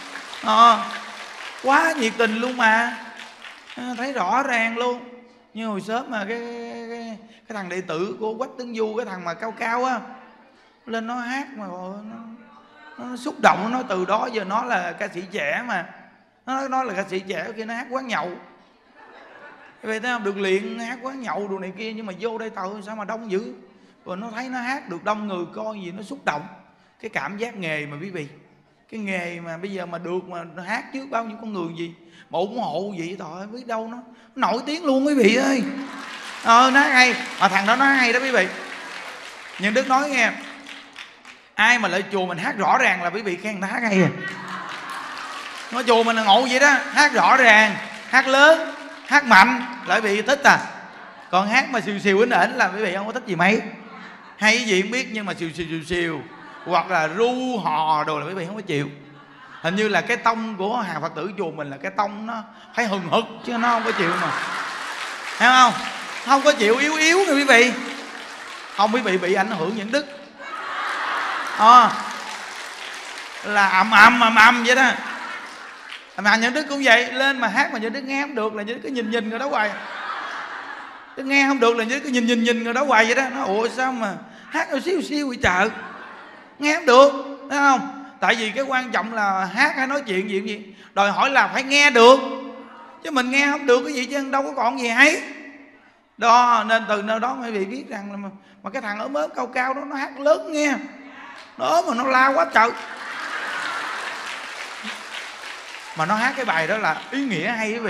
Quá nhiệt tình luôn mà, thấy rõ ràng luôn. Như hồi sớm mà cái thằng đệ tử của Quách Tấn Du, cái thằng mà cao cao á, lên nó hát mà nó xúc động. Nó từ đó giờ nó là ca sĩ trẻ mà, nó là ca sĩ trẻ khi nó hát quán nhậu. Vậy thấy không, được luyện hát quán nhậu đồ này kia, nhưng mà vô đây trời sao mà đông dữ. Rồi nó thấy nó hát được đông người coi gì nó xúc động. Cái cảm giác nghề mà quý vị, cái nghề mà bây giờ mà được mà hát trước bao nhiêu con người gì mà ủng hộ vậy, trời biết đâu nó nổi tiếng luôn quý vị ơi. Nó hay, mà thằng đó nó hay đó quý vị. Nhưng Đức nói nghe, ai mà lại chùa mình hát rõ ràng là quý vị khen người ta hát hay à. Nói chùa mình là ngộ vậy đó, hát rõ ràng, hát lớn, hát mạnh là quý vị thích à. Còn hát mà xìu xìu ỉnh ỉnh là quý vị không có thích gì mấy. Hay cái gì không biết, nhưng mà xìu hoặc là ru hò đồ là quý vị không có chịu. Hình như là cái tông của hàng Phật tử chùa mình là cái tông nó phải hừng hực, chứ nó không có chịu mà, thấy không? Không có chịu yếu yếu nè quý vị. Không, quý vị bị ảnh hưởng những đức là ầm vậy đó. Mà những đức cũng vậy, lên mà hát mà những đức nghe không được là những đức cứ nhìn người đó hoài. Đức nghe không được là những đức cứ nhìn người đó hoài vậy đó. Nó ủa sao mà hát nó xíu bị chợ, nghe không được, thấy không? Tại vì cái quan trọng là hát hay nói chuyện gì đòi hỏi là phải nghe được, chứ mình nghe không được cái gì chứ đâu có còn gì hay đó. Nên từ nơi đó quý vị biết rằng là mà cái thằng ốm cao cao đó nó hát lớn nghe, nó ốm mà nó la quá trời, mà nó hát cái bài đó là ý nghĩa hay quý vị.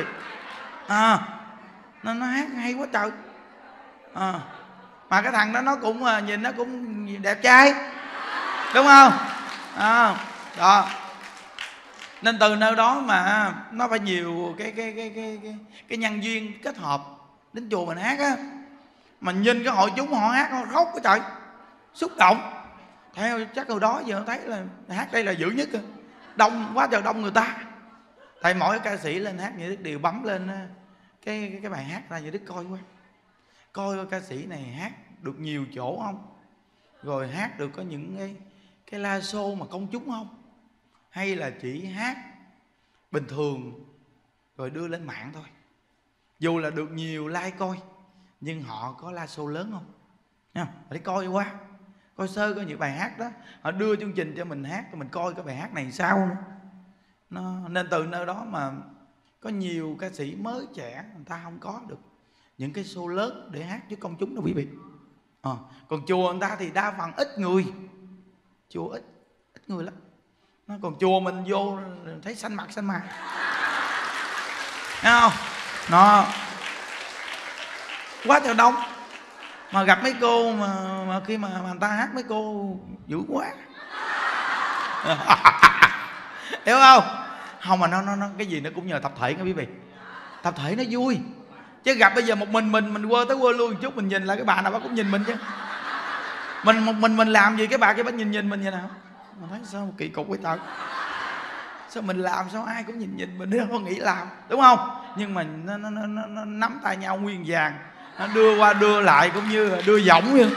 Nó hát hay quá trời. Mà cái thằng đó nó cũng nhìn nó cũng đẹp trai, đúng không? Đó. Nên từ nơi đó mà nó phải nhiều cái nhân duyên kết hợp đến chùa mình hát á. Mà nhìn cái hội chúng họ hát, họ khóc quá trời, xúc động. Theo chắc từ đó giờ thấy là hát đây là dữ nhất, đông quá trời, đông người ta. Tại mỗi ca sĩ lên hát như Đức đều bấm lên cái bài hát ra, như Đức coi quá, coi ca sĩ này hát được nhiều chỗ không, rồi hát được có những cái live show mà công chúng không, hay là chỉ hát bình thường rồi đưa lên mạng thôi. Dù là được nhiều like coi, nhưng họ có live show lớn không? Để coi qua, coi sơ coi những bài hát đó, họ đưa chương trình cho mình hát, rồi mình coi cái bài hát này sao nữa. Nên từ nơi đó mà có nhiều ca sĩ mới trẻ người ta không có được những cái show lớn để hát với công chúng đâu quý vị. Còn chùa người ta thì đa phần ít người, chùa ít người lắm. Còn chùa mình vô thấy xanh mặt xanh mặt, thấy không? Nó quá trời đông. Mà gặp mấy cô mà khi mà người ta hát mấy cô dữ quá hiểu không? Không, mà nó cái gì nó cũng nhờ tập thể nha quý vị. Tập thể nó vui, chứ gặp bây giờ một mình quơ tới quơ luôn một chút, mình nhìn lại cái bà nào bà cũng nhìn mình chứ. Mình làm gì cái bà kia bà nhìn mình vậy nào, mình thấy sao kỳ cục vậy trời. Sao mình làm sao ai cũng nhìn mình, không có nghĩ làm, đúng không? Nhưng mà nó nắm tay nhau nguyên vàng, nó đưa qua đưa lại cũng như là đưa giỏng vậy.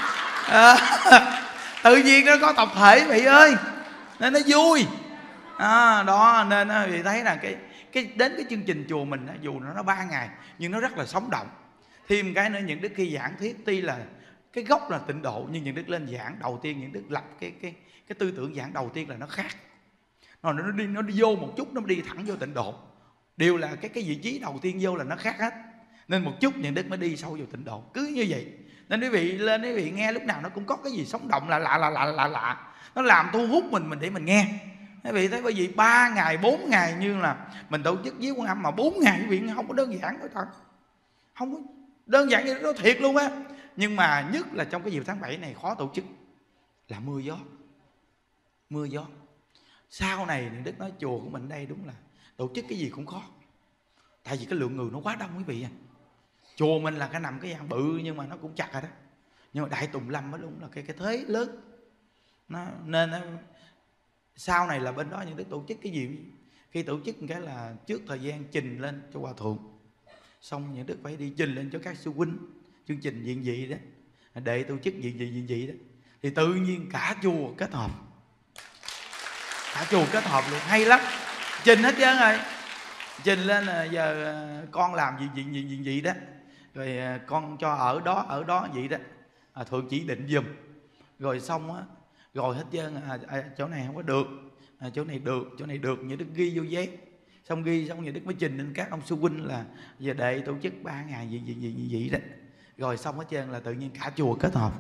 Tự nhiên nó có tập thể vị ơi, nên nó vui. Đó nên vì thấy là cái đến cái chương trình chùa mình dù nó 3 ngày nhưng nó rất là sống động. Thêm cái nữa, những đức khi giảng thuyết tuy là cái gốc là tịnh độ, nhưng những đức lên giảng đầu tiên, những đức lập cái tư tưởng giảng đầu tiên là nó khác. Nó đi vô một chút nó đi thẳng vô tịnh độ, đều là cái vị trí đầu tiên vô là nó khác hết. Nên một chút những đức mới đi sâu vào tịnh độ, cứ như vậy. Nên quý vị lên quý vị nghe lúc nào nó cũng có cái gì sống động lạ, nó làm thu hút mình để mình nghe. Quý vị thấy, bởi vì 3 ngày 4 ngày như là mình tổ chức với Quan Âm, mà 4 ngày quý vị không có đơn giản thôi thật, không có đơn giản như nó thiệt luôn á. Nhưng mà nhất là trong cái dịp tháng 7 này khó tổ chức là mưa gió. Sau này thì Đức nói chùa của mình đây đúng là tổ chức cái gì cũng khó, tại vì cái lượng người nó quá đông quý vị. Chùa mình là cái nằm cái gian bự nhưng mà nó cũng chặt rồi đó. Nhưng mà Đại Tùng Lâm mới đúng là cái thế lớn. Nên sau này là bên đó những Đức tổ chức cái gì Khi tổ chức cái là trước thời gian trình lên cho hòa thượng, xong những đức phải đi trình lên cho các sư huynh chương trình diện dị đó, để tổ chức diện dị đó, thì tự nhiên cả chùa kết hợp, cả chùa kết hợp luôn, hay lắm, trình hết trơn rồi. Trình lên là giờ con làm gì vậy đó, rồi con cho ở đó vậy đó, thượng chỉ định giùm, rồi xong á, rồi hết trơn, chỗ này không có được, chỗ này được, chỗ này được, như đức ghi vô giấy, xong ghi xong như đức mới trình lên các ông sư huynh là giờ đệ tổ chức 3 ngày gì đó, rồi xong hết trơn là tự nhiên cả chùa kết hợp.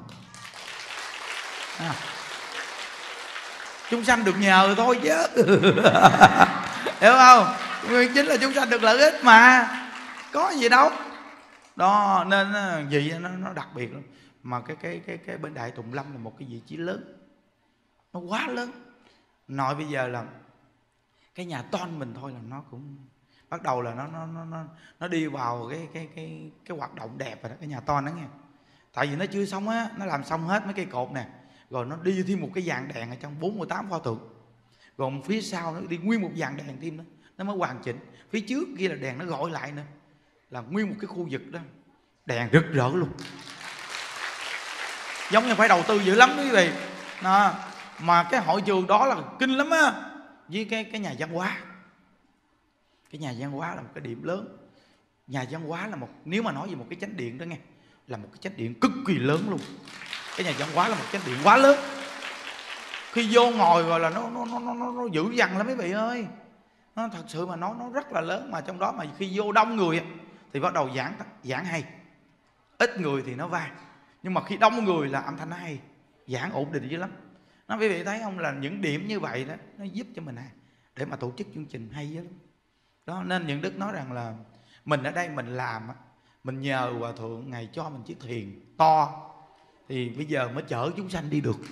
Chúng sanh được nhờ thôi chứ hiểu không? Nguyên chính là chúng sanh được lợi ích mà, có gì đâu đó. Nên vị nó đặc biệt lắm. Mà cái bên Đại Tùng Lâm là một cái vị trí lớn, nó quá lớn. Nói bây giờ là cái nhà ton mình thôi là nó cũng bắt đầu là nó đi vào cái hoạt động đẹp rồi đó, cái nhà ton đó nghe. Tại vì nó chưa xong á, nó làm xong hết mấy cây cột nè, rồi nó đi thêm một cái dàn đèn ở trong 48 pho tượng, còn phía sau nó đi nguyên một dàn đèn thêm nữa, nó mới hoàn chỉnh. Phía trước kia là đèn nó gọi lại nữa, là nguyên một cái khu vực đó đèn rực rỡ luôn, giống như phải đầu tư dữ lắm quý vị. Mà cái hội trường đó là kinh lắm á, với cái nhà văn hóa. Cái nhà văn hóa là một cái điểm lớn. Nhà văn hóa là một, nếu mà nói về một cái chánh điện đó nghe, là một cái chánh điện cực kỳ lớn luôn. Cái nhà văn hóa là một chánh điện quá lớn. Khi vô ngồi rồi là nó dữ dằn lắm mấy vị ơi. Nó thật sự mà nó rất là lớn. Mà trong đó mà khi vô đông người thì bắt đầu giảng hay, ít người thì nó vang. Nhưng mà khi đông người là âm thanh nó hay, giảng ổn định dữ lắm. Nó quý vị thấy không, là những điểm như vậy đó nó giúp cho mình để mà tổ chức chương trình hay dữ lắm. Đó nên những đức nói rằng là mình ở đây mình làm, mình nhờ hòa thượng ngày cho mình chiếc thuyền to, thì bây giờ mới chở chúng sanh đi được,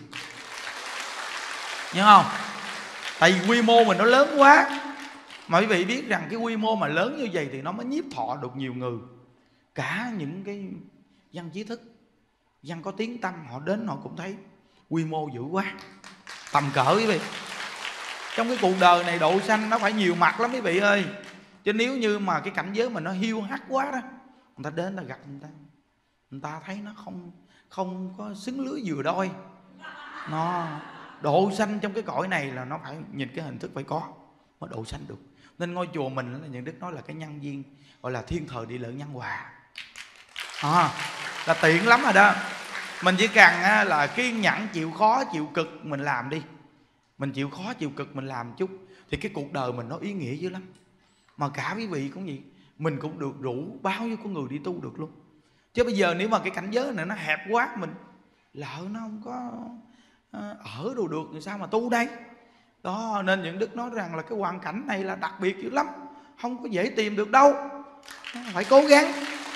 nhớ không? Tại vì quy mô mình nó lớn quá. Mà quý vị biết rằng cái quy mô mà lớn như vậy thì nó mới nhiếp thọ được nhiều người. Cả những cái dân trí thức, dân có tiếng tăm, họ đến họ cũng thấy quy mô dữ quá, tầm cỡ quý vị. Trong cái cuộc đời này độ sanh nó phải nhiều mặt lắm quý vị ơi. Chứ nếu như mà cái cảnh giới mà nó hiu hắt quá đó, người ta đến là gặp người ta thấy nó không có xứng lưới vừa đôi. Nó độ sanh trong cái cõi này là nó phải nhìn cái hình thức phải có mới độ sanh được. Nên ngôi chùa mình là những đức nói là cái nhân viên gọi là thiên thời địa lợi nhân hòa, là tiện lắm rồi đó. Mình chỉ cần là kiên nhẫn, chịu khó chịu cực mình làm đi. Mình chịu khó chịu cực mình làm chút thì cái cuộc đời mình nó ý nghĩa dữ lắm. Mà cả quý vị cũng vậy, mình cũng được rủ bao nhiêu con người đi tu được luôn. Chứ bây giờ nếu mà cái cảnh giới này nó hẹp quá, mình lỡ nó không có ở đồ được thì sao mà tu đây. Đó nên những đức nói rằng là cái hoàn cảnh này là đặc biệt dữ lắm, không có dễ tìm được đâu, phải cố gắng.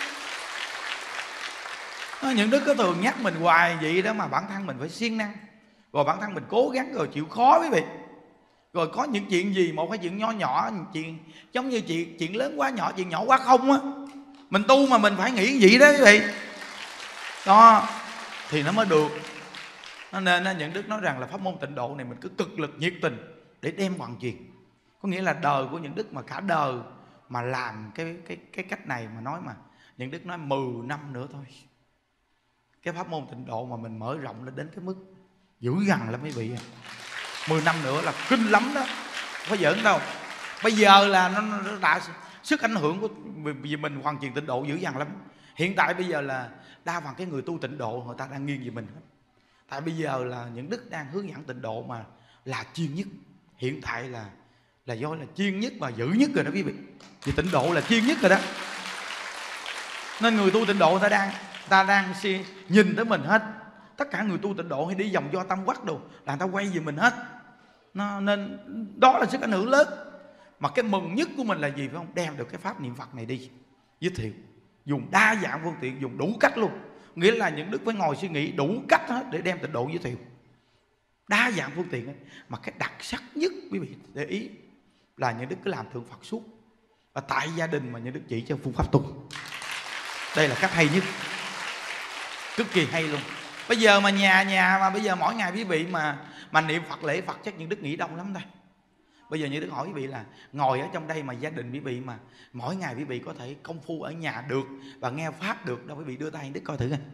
Những đức có thường nhắc mình hoài vậy đó, mà bản thân mình phải siêng năng, rồi bản thân mình cố gắng rồi chịu khó quý vị. Rồi có những chuyện gì, một cái chuyện nho nhỏ, chuyện giống như chuyện lớn quá nhỏ, chuyện nhỏ quá không á, mình tu mà mình phải nghĩ vậy đó quý vị. Đó thì nó mới được. Nên những đức nói rằng là pháp môn tịnh độ này mình cứ cực lực nhiệt tình để đem hoàn truyền. Có nghĩa là đời của những đức mà cả đời mà làm cái cách này mà nói, mà những đức nói 10 năm nữa thôi, cái pháp môn tịnh độ mà mình mở rộng lên đến cái mức dữ dằn lắm quý vị. 10 năm nữa là kinh lắm đó, không có giỡn đâu. Bây giờ là nó đã sức ảnh hưởng của vì mình hoàn truyền tịnh độ dữ dằn lắm. Hiện tại bây giờ là đa phần cái người tu tịnh độ người ta đang nghiêng về mình hết. Tại bây giờ là những đức đang hướng dẫn tịnh độ mà là chuyên nhất. Hiện tại là do là chuyên nhất và dữ nhất rồi đó quý vị. Vì tịnh độ là chuyên nhất rồi đó. Nên người tu tịnh độ người ta đang nhìn tới mình hết. Tất cả người tu tịnh độ hay đi vòng do tam quắc đồ là người ta quay về mình hết. Nên đó là sức ảnh hưởng lớn. Mà cái mừng nhất của mình là gì phải không? Đem được cái pháp niệm Phật này đi giới thiệu, dùng đa dạng phương tiện, dùng đủ cách luôn. Nghĩa là những đức phải ngồi suy nghĩ đủ cách hết để đem tịnh độ giới thiệu, đa dạng phương tiện ấy. Mà cái đặc sắc nhất quý vị để ý là những đức cứ làm thượng Phật suốt, và tại gia đình mà những đức chỉ cho phương pháp tu. Đây là cách hay nhất, cực kỳ hay luôn. Bây giờ mà nhà mà bây giờ mỗi ngày quý vị mà niệm Phật lễ Phật chắc những đức nghĩ đông lắm đây. Bây giờ như Đức hỏi quý vị là ngồi ở trong đây mà gia đình quý vị mà mỗi ngày quý vị có thể công phu ở nhà được và nghe pháp được đâu, quý vị đưa tay Đức coi thử coi.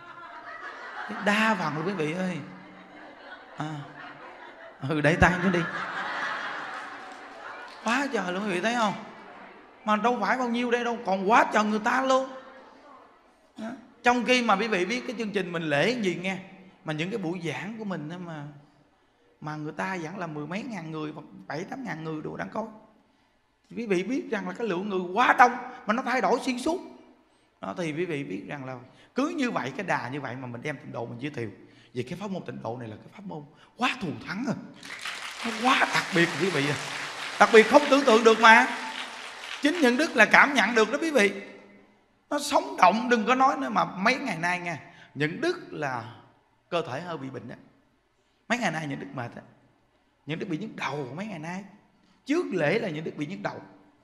Đa phần rồi quý vị ơi. Để tay nó đi. Quá trời luôn quý vị thấy không? Mà đâu phải bao nhiêu đây đâu, còn quá trời người ta luôn. Trong khi mà quý vị biết cái chương trình mình lễ gì nghe, mà những cái buổi giảng của mình mà người ta giảng là 10 mấy ngàn người, 7-8 ngàn người đồ đang coi. Quý vị biết rằng là cái lượng người quá đông mà nó thay đổi xuyên suốt. Đó, thì quý vị biết rằng là cứ như vậy, cái đà như vậy mà mình đem tịnh độ mình giới thiệu. Vì cái pháp môn tịnh độ này là cái pháp môn quá thù thắng rồi. Nó quá đặc biệt quý vị. Đặc biệt không tưởng tượng được mà. Chính những Đức là cảm nhận được đó quý vị. Nó sống động, đừng có nói nữa. Mà mấy ngày nay nha, những Đức là cơ thể hơi bị bệnh đó. Mấy ngày nay những Đức mệt đó. Những Đức bị nhức đầu mấy ngày nay. Trước lễ là những Đức bị nhức đầu.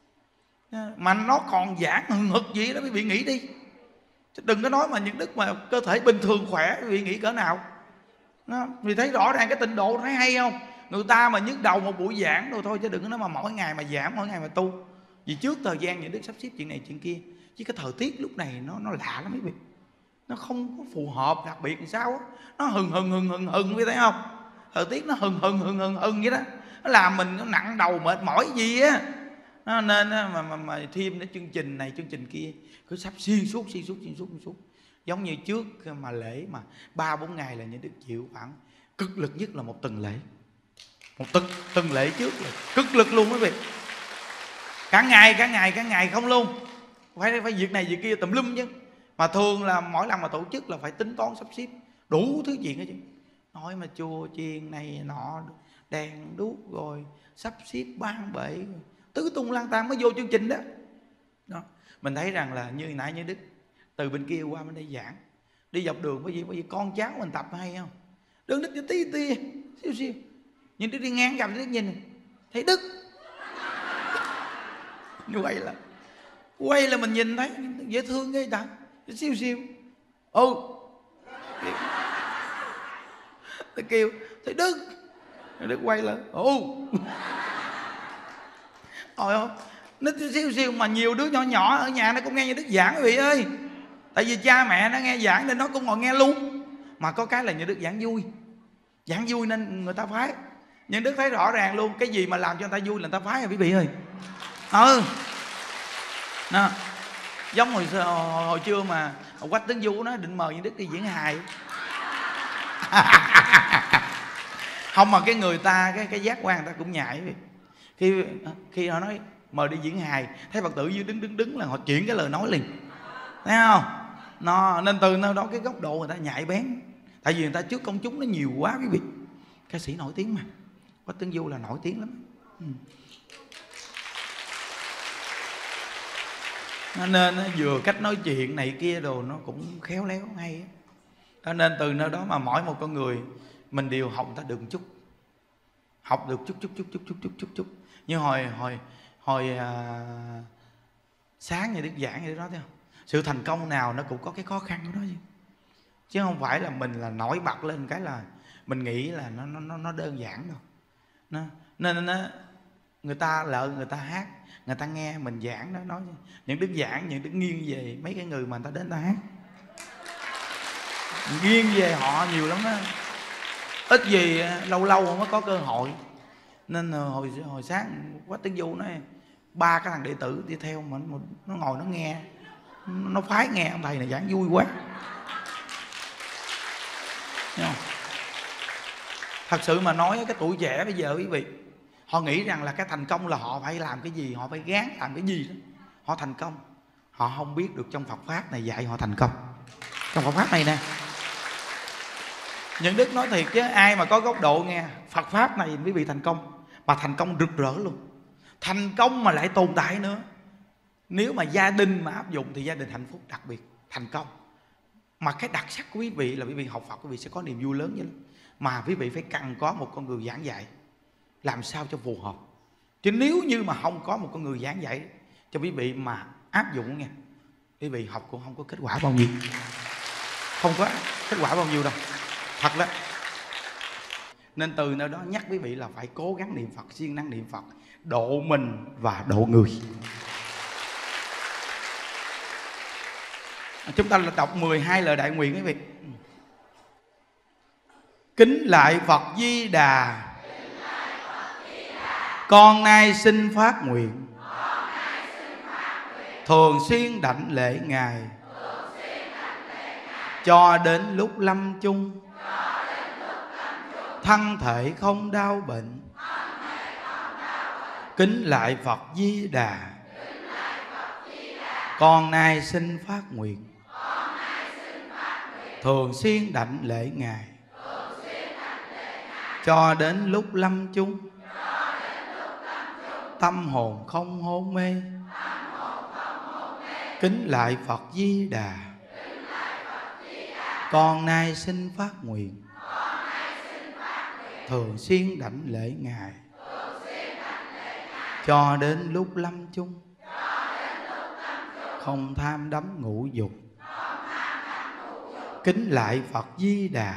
Mà nó còn giãn hừng hực gì đó quý vị nghĩ đi. Đừng có nói mà những Đức mà cơ thể bình thường khỏe, quý vị nghĩ cỡ nào. Vì thấy rõ ràng cái tịnh độ thấy hay không. Người ta mà nhức đầu một buổi giảng rồi thôi, chứ đừng có nói mà mỗi ngày mà giảng, mỗi ngày mà tu. Vì trước thời gian những Đức sắp xếp chuyện này chuyện kia, chứ cái thời tiết lúc này nó lạ lắm quý vị. Nó không có phù hợp, đặc biệt làm sao á. Nó hừng quý thấy không. Thời tiết nó hừng vậy đó. Nó làm mình nó nặng đầu mệt mỏi gì á. Nên mà thêm đến chương trình này chương trình kia cứ sắp xuyên suốt. Giống như trước mà lễ mà 3-4 ngày là những Đức chịu khoảng cực lực nhất là một tuần lễ. Một tuần lễ trước là cực lực luôn quý vị. Cả ngày không luôn. Phải việc này việc kia tùm lum chứ. Mà thường là mỗi lần mà tổ chức là phải tính toán sắp xếp đủ thứ chuyện hết chứ. Nói mà chùa chiền này nọ, đèn đuốc rồi sắp xếp ban bệ tứ tung lang tan mới vô chương trình đó. Đó. Mình thấy rằng là như nãy như Đức từ bên kia qua bên đây giảng, đi dọc đường bởi vì con cháu mình tập hay không. Đường Đức tí siêu. Nhưng Đức đi ngang gặp Đức nhìn thấy Đức. Như vậy là quay là mình nhìn thấy dễ thương ghê ta, siêu. Tôi kêu thấy Đức. Đức quay là Ôi ơi, nó siêu mà nhiều đứa nhỏ ở nhà nó cũng nghe như Đức giảng quý vị ơi. Tại vì cha mẹ nó nghe giảng nên nó cũng ngồi nghe luôn. Mà có cái là như Đức giảng vui nên người ta phái. Nhưng Đức thấy rõ ràng luôn, cái gì mà làm cho người ta vui là người ta phái rồi quý vị ơi. Đó. Giống hồi trưa mà Quách Tấn Du nó định mời như Đức đi diễn hài. Không mà cái người ta cái giác quan người ta cũng nhạy. Khi họ nói mời đi diễn hài, thấy Phật tử dưới đứng là họ chuyển cái lời nói liền. Thấy không? Nên từ nơi đó cái góc độ người ta nhạy bén. Tại vì người ta trước công chúng nó nhiều quá quý vị. Ca sĩ nổi tiếng mà. Quách Tấn Du là nổi tiếng lắm. Nên vừa cách nói chuyện này kia đồ nó cũng khéo léo hay. Nên từ nơi đó mà mỗi một con người mình đều học người ta được một chút. Học được chút. Như hồi sáng như Đức giảng như đó thấy không? Sự thành công nào nó cũng có cái khó khăn của nó chứ không phải là mình là nổi bật lên cái là mình nghĩ là nó đơn giản đâu. Nên người ta người ta hát, người ta nghe mình giảng đó, nói những Đức giảng, những Đức nghiêng về mấy cái người mà người ta đến ta hát, nghiêng về họ nhiều lắm đó. Ít gì lâu mới có cơ hội. Nên hồi sáng Quách Tấn Du nói 3 cái thằng đệ tử đi theo mà nó ngồi nó nghe, nó phái nghe ông thầy này giảng vui quá. Thấy không? Thật sự mà nói cái tuổi trẻ bây giờ quý vị, họ nghĩ rằng là cái thành công là họ phải làm cái gì, họ phải gán làm cái gì đó họ thành công. Họ không biết được trong Phật Pháp này dạy họ thành công. Trong Phật Pháp này nè, những Đức nói thiệt chứ ai mà có góc độ nghe Phật Pháp này quý vị thành công, mà thành công rực rỡ luôn. Thành công mà lại tồn tại nữa. Nếu mà gia đình mà áp dụng thì gia đình hạnh phúc đặc biệt, thành công. Mà cái đặc sắc của quý vị là quý vị học Phật, quý vị sẽ có niềm vui lớn vậy. Mà quý vị phải cần có một con người giảng dạy làm sao cho phù hợp. Chứ nếu như mà không có một con người giảng dạy cho quý vị mà áp dụng nghe, quý vị học cũng không có kết quả bao nhiêu. Không có kết quả bao nhiêu đâu. Thật đó. Nên từ nơi đó nhắc quý vị là phải cố gắng niệm Phật, siêng năng niệm Phật, độ mình và độ người. Chúng ta đọc 12 lời đại nguyện quý vị. Kính lại Phật Di Đà, con nay xin phát nguyện thường xuyên đảnh lễ Ngài cho đến lúc lâm chung, thân thể không đau bệnh. Kính lại Phật Di Đà, con nay xin phát nguyện thường xuyên đảnh lễ Ngài cho đến lúc lâm chung, tâm hồn không hôn mê. Kính lại Phật Di Đà, con nay xin phát nguyện thường xuyên đảnh lễ Ngài cho đến lúc lâm chung, không tham đắm ngũ dục. Kính lại Phật Di Đà,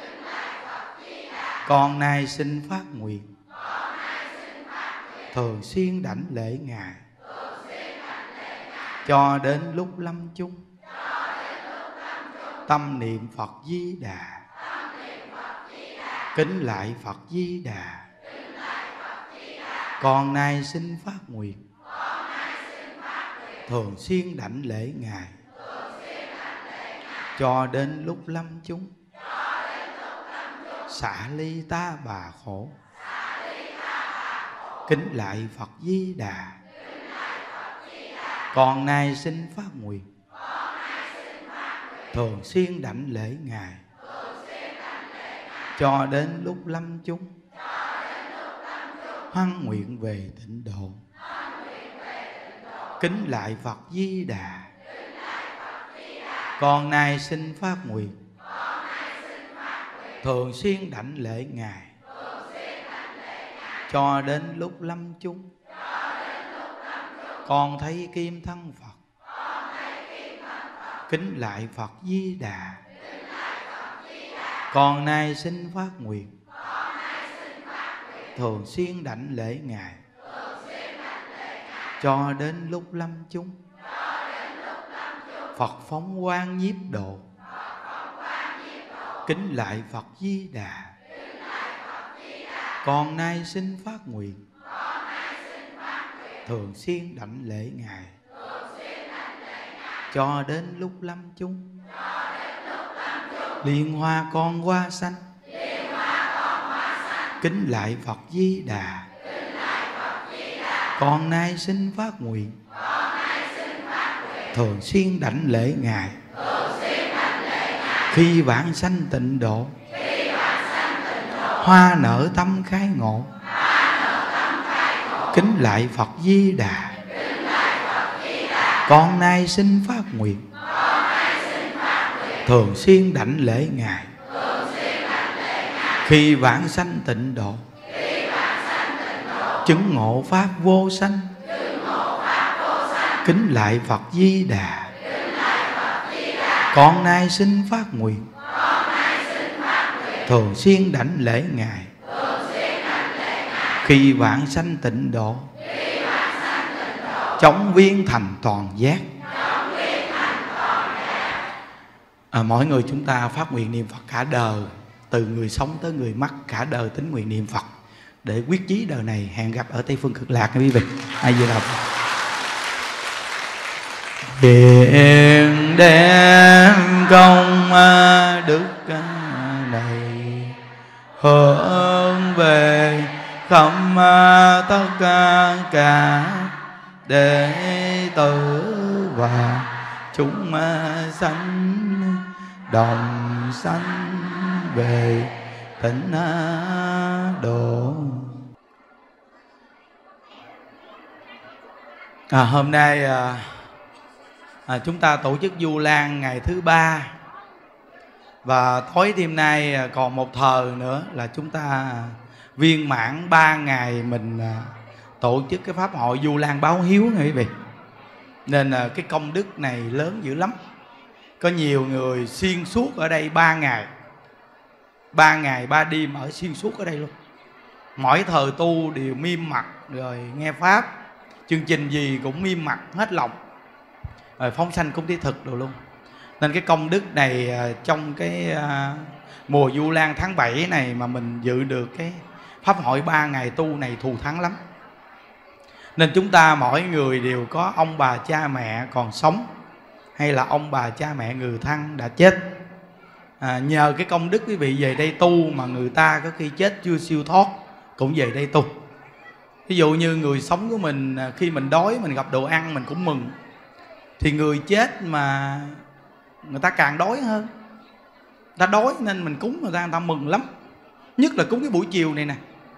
con nay xin phát nguyện thường xuyên đảnh lễ Ngài cho đến lúc lâm chung, tâm niệm Phật Di Đà. Kính lại Phật Di Đà, con nay xin phát nguyện thường xuyên đảnh lễ Ngài cho đến lúc lâm chung, xả ly ta bà khổ. Kính lại Phật Di Đà, con nay xin phát nguyện thường xuyên đảnh lễ Ngài cho đến lúc lâm chung, hoan nguyện về tịnh độ. Kính lại Phật Di Đà, con nay xin phát nguyện thường xuyên đảnh lễ Ngài cho đến lúc lâm chung, con thấy kim thân Phật. Kính lại Phật Di Đà, con nay xin phát nguyện thường xuyên đảnh lễ Ngài cho đến lúc lâm chung, Phật phóng quang nhiếp độ. Kính lại Phật Di Đà, con nay xin phát nguyện thường xuyên đảnh lễ Ngài cho đến lúc lâm chung, liên hoa con hoa xanh. Kính lại Phật Di Đà, con nay xin phát nguyện thường xuyên đảnh lễ Ngài khi vãng sanh tịnh độ, hoa nở tâm khai ngộ. Kính lại Phật Di Đà, con nay xin phát nguyện thường xuyên đảnh lễ Ngài khi vãng sanh tịnh độ, chứng ngộ pháp vô sanh. Kính lại Phật Di Đà, con nay xin phát nguyện thường xuyên đảnh lễ Ngài khi vãng sanh tịnh độ, chóng viên thành toàn giác. Mỗi người chúng ta phát nguyện niệm Phật cả đời, từ người sống tới người mất, cả đời tính nguyện niệm Phật để quyết chí đời này hẹn gặp ở Tây Phương Cực Lạc nha quý vị. Ai Di Đà Phật. Hiện đem công đức này hướng về khắp tất cả đệ tử và chúng sanh đồng sanh về tịnh độ. Hôm nay chúng ta tổ chức Du Lan ngày thứ 3, và tối đêm nay còn một thời nữa là chúng ta viên mãn 3 ngày mình tổ chức cái pháp hội Du Lan báo hiếu nha quý vị. Nên cái công đức này lớn dữ lắm. Có nhiều người xuyên suốt ở đây 3 ngày. 3 ngày 3 đêm ở xuyên suốt ở đây luôn. Mỗi thời tu đều nghiêm mặt, rồi nghe pháp, chương trình gì cũng nghiêm mặt hết lòng, rồi phóng sanh cũng thiết thực đồ luôn. Nên cái công đức này trong cái mùa Vu Lan tháng 7 này mà mình dự được cái pháp hội 3 ngày tu này thù thắng lắm. Nên chúng ta mỗi người đều có ông bà cha mẹ còn sống, hay là ông bà cha mẹ người thân đã chết. Nhờ cái công đức quý vị về đây tu mà người ta có khi chết chưa siêu thoát cũng về đây tu. Ví dụ như người sống của mình, khi mình đói mình gặp đồ ăn mình cũng mừng, thì người chết mà người ta càng đói hơn. Người ta đói nên mình cúng người ta mừng lắm. Nhất là cúng cái buổi chiều này nè.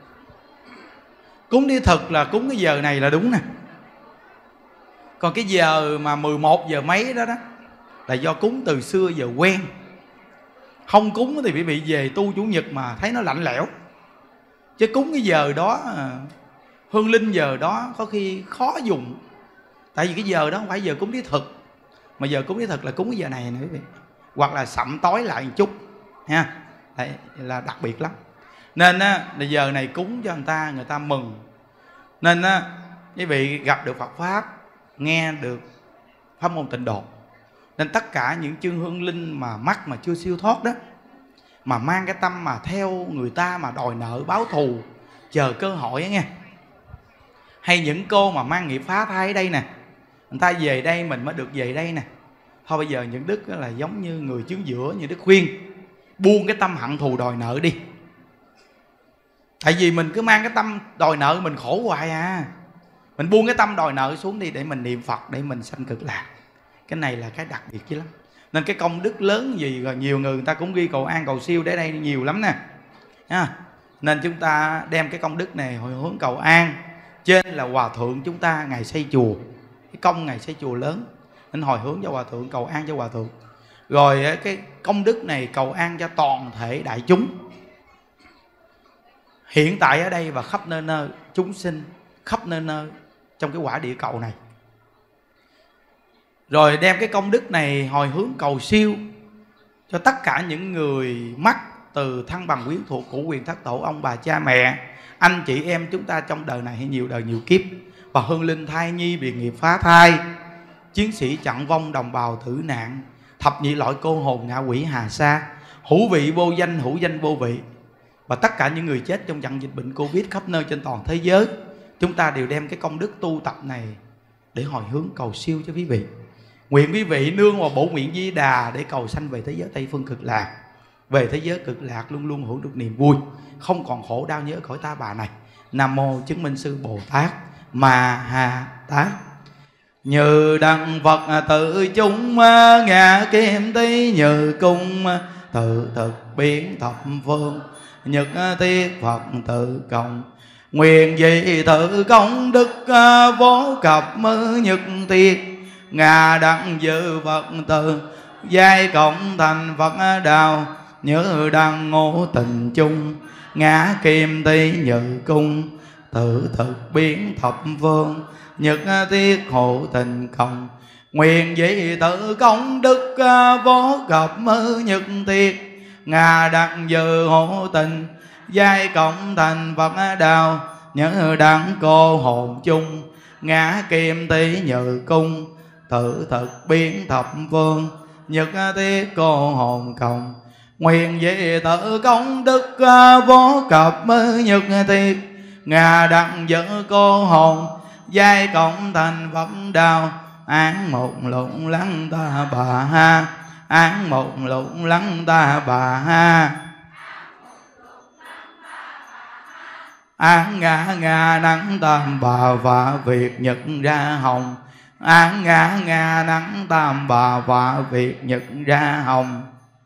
Cúng đi thực là cúng cái giờ này là đúng nè. Còn cái giờ mà 11 giờ mấy đó là do cúng từ xưa giờ quen. Không cúng thì bị về tu Chủ nhật mà thấy nó lạnh lẽo. Chứ cúng cái giờ đó, hương linh giờ đó có khi khó dùng. Tại vì cái giờ đó không phải giờ cúng thí thực, mà giờ cúng thí thực là cúng cái giờ này nè quý vị. Hoặc là sậm tối lại một chút ha. Đấy là đặc biệt lắm. Nên là giờ này cúng cho người ta mừng. Nên quý vị gặp được Phật Pháp, nghe được pháp môn Tịnh Độ. Nên tất cả những chương hương linh mà mắc mà chưa siêu thoát đó, mà mang cái tâm mà theo người ta mà đòi nợ báo thù, chờ cơ hội á nghe. Hay những cô mà mang nghiệp phá thai ở đây nè, người ta về đây mình mới được về đây nè. Thôi bây giờ những đức là giống như người chứng giữa, như đức khuyên buông cái tâm hận thù đòi nợ đi. Tại vì mình cứ mang cái tâm đòi nợ mình khổ hoài à. Mình buông cái tâm đòi nợ xuống đi để mình niệm Phật, để mình sanh cực lạc. Cái này là cái đặc biệt chứ lắm. Nên cái công đức lớn gì rồi nhiều người ta cũng ghi cầu an cầu siêu để đây nhiều lắm nè. Nên chúng ta đem cái công đức này hồi hướng cầu an. Trên là Hòa Thượng chúng ta ngày xây chùa, cái công ngày xây chùa lớn, nên hồi hướng cho Hòa Thượng, cầu an cho Hòa Thượng. Rồi cái công đức này cầu an cho toàn thể đại chúng hiện tại ở đây và khắp nơi nơi, chúng sinh khắp nơi nơi trong cái quả địa cầu này. Rồi đem cái công đức này hồi hướng cầu siêu cho tất cả những người mắc từ thân bằng quyến thuộc, cụ quyền thất tổ, ông bà cha mẹ, anh chị em chúng ta trong đời này hay nhiều đời nhiều kiếp. Và hương linh thai nhi bị nghiệp phá thai, chiến sĩ chặn vong, đồng bào tử nạn, thập nhị loại cô hồn ngạ quỷ hà sa, hữu vị vô danh, hữu danh vô vị, và tất cả những người chết trong trận dịch bệnh Covid khắp nơi trên toàn thế giới. Chúng ta đều đem cái công đức tu tập này để hồi hướng cầu siêu cho quý vị. Nguyện quý vị nương vào bổ nguyện Di Đà để cầu sanh về thế giới Tây Phương Cực Lạc. Về thế giới Cực Lạc luôn luôn hưởng được niềm vui, không còn khổ đau nhớ cõi ta bà này. Nam mô Chứng Minh Sư Bồ Tát Ma Ha Tát. Như đặng Phật tự chúng ngạ kim tí, như cung tự thực biến thập phương, nhật tiết Phật tự cộng. Nguyện dị tự công đức vô cập nhật tiết, ngà đặng dự Phật tự giai cộng thành Phật đạo. Nhớ đăng ngộ tình chung, ngã kim tí như cung tự thực biến thập phương, nhật tiết hộ tình cộng. Nguyện dị tự công đức vô cập nhật tiết, ngà đặng dự hộ tình giai cộng thành Phật đạo. Nhớ đặng cô hồn chung, ngã kim tí như cung tự thực biến thập phương, nhật tiết cô hồn cộng. Nguyện dị tự công đức vô cập nhật tiết, ngà đặng giữ cô hồn giai cộng thành Phật đạo. Án một lụng lắng ta bà ha, án một lụng lắng ta bà ha. Án ngã ngà nắng tam bà và việc nhật ra hồng. Án ngã ngà nắng tam bà và việc nhật ra hồng.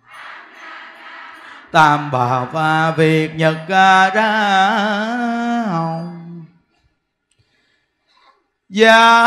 Tam bà và việc nhật ra hồng. Gia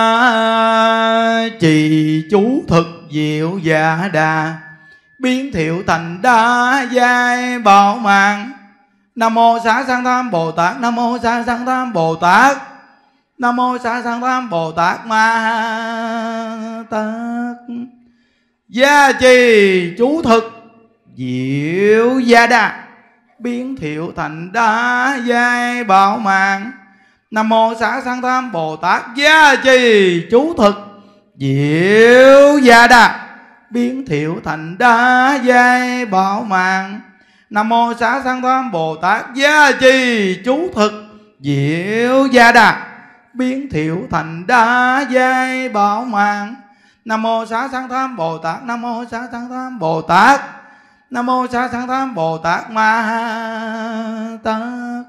trì chú thực diệu dạ đà, biến thiệu thành đa giai bảo mạng. Nam mô Xá Sanh Tham Bồ Tát, Nam mô Xá Sanh Tham Bồ Tát, Nam mô Xá Sanh Tham Bồ Tát Ma Tát. Gia trì chú thực diệu gia đà, biến thiệu thành đa giai bảo mạng. Nam mô Xá Sanh Tham Bồ Tát gia trì chú thực, diệu gia đà, biến thiệu thành đa giai bảo mạng. Nam mô Xá Sanh Tham Bồ Tát gia trì chú thực, diệu gia đà, biến thiệu thành đa giai bảo mạng. Nam mô Xá Sanh Tham Bồ Tát, Nam mô Xá Sanh Tham Bồ Tát, Nam mô Xá Sanh Tham Bồ Tát Ma Tát.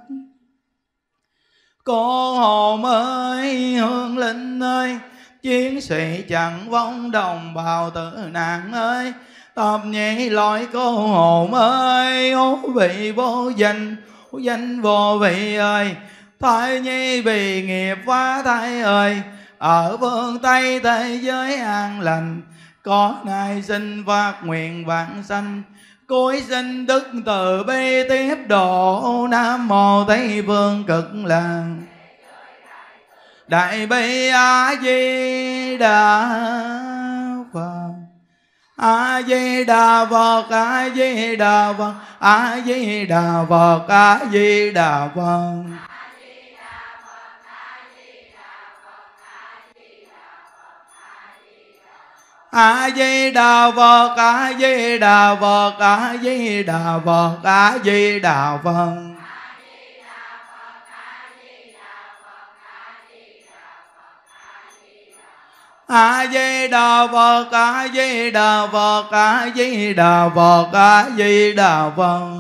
Cô hồn ơi, hương linh ơi, chiến sĩ chẳng vong đồng bào tử nạn ơi, tập nhị loại cô hồn ơi, ô vị vô danh, danh vô vị ơi, thai nhi vì nghiệp phá thai ơi, ở phương Tây thế giới an lành, có ngài xin phát nguyện vãng sanh, cối xin đức từ bi tiếp độ. Nam mô Tây Phương Cực Lạc Đại Bi A Di Đà Phật. A Di Đà Phật, A Di Đà Phật, A Di Đà Phật, A Di Đà Phật. A Di Đà Phật, A Di Đà Phật, A Di Đà Phật, A Di Đà Phật. A Di Đà Phật, A Di Đà Phật, A Di Đà Phật, A Di Đà Phật.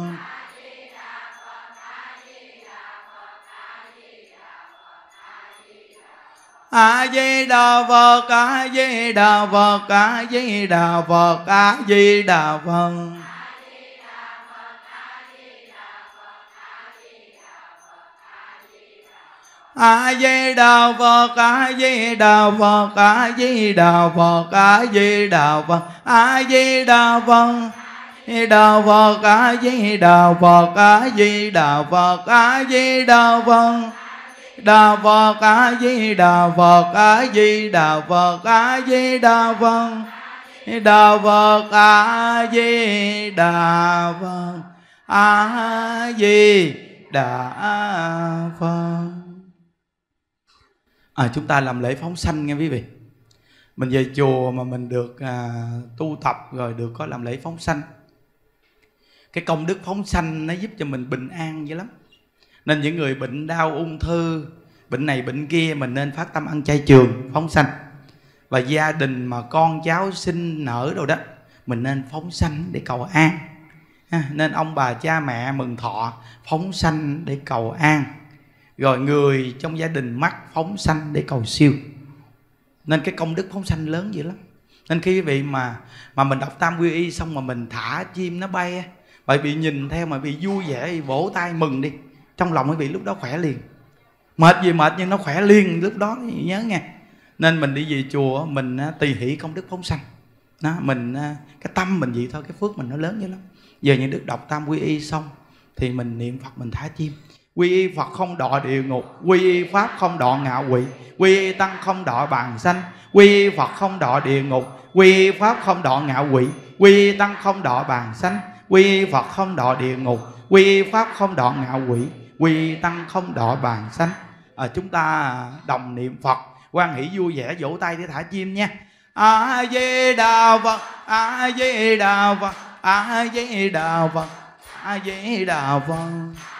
A Di Đà Phật, A Di Đà Phật, A Di Đà Phật, A Di Đà Phật. A Di Đà Phật, A Di Đà Phật, A Di Đà Phật, A Di Đà Phật, A Di Đà Phật. Đà Phật, A Di Đà Phật, A Di Đà Phật, A Di Đà Phật. Đà Phật, A Di Đà Phật, A Di Đà Phật, A Di Đà Phật. Đà Phật, A Di Đà Phật, A Di Đà Phật. Chúng ta làm lễ phóng sanh nghe quý vị. Mình về chùa mà mình được tu tập rồi được có làm lễ phóng sanh, cái công đức phóng sanh nó giúp cho mình bình an dữ lắm. Nên những người bệnh đau ung thư, bệnh này bệnh kia, mình nên phát tâm ăn chay trường phóng sanh. Và gia đình mà con cháu sinh nở đâu đó, mình nên phóng sanh để cầu an. Nên ông bà cha mẹ mừng thọ phóng sanh để cầu an. Rồi người trong gia đình mắc phóng sanh để cầu siêu. Nên cái công đức phóng sanh lớn dữ lắm. Nên khi quý vị mà mình đọc Tam Quy Y xong mà mình thả chim nó bay, bởi vì nhìn theo mà bị vui vẻ, vỗ tay mừng đi, trong lòng quý vị lúc đó khỏe liền. Mệt gì mệt nhưng nó khỏe liền lúc đó, nhớ nghe. Nên mình đi về chùa mình tùy hỷ công đức phóng sanh đó, mình cái tâm mình vậy thôi, cái phước mình nó lớn dữ lắm. Giờ những đức đọc Tam Quy Y xong thì mình niệm Phật, mình thả chim. Quy y Phật không đọa địa ngục, quy y Pháp không đọa ngạ quỷ, quy y Tăng không đọa bàn sanh, quy y Phật không đọa địa ngục, quy y Pháp không đọa ngạ quỷ, quy y Tăng không đọa bàn sanh, quy y Phật không đọa địa ngục, quy y Pháp không đọa ngạ quỷ, quy y Tăng không đọa bàn sanh. Chúng ta đồng niệm Phật, hoan hỷ vui vẻ, vỗ tay để thả chim nha. A Di Đà Phật, A Di Đà Phật, A Di Đà Phật, A Di Đà Phật.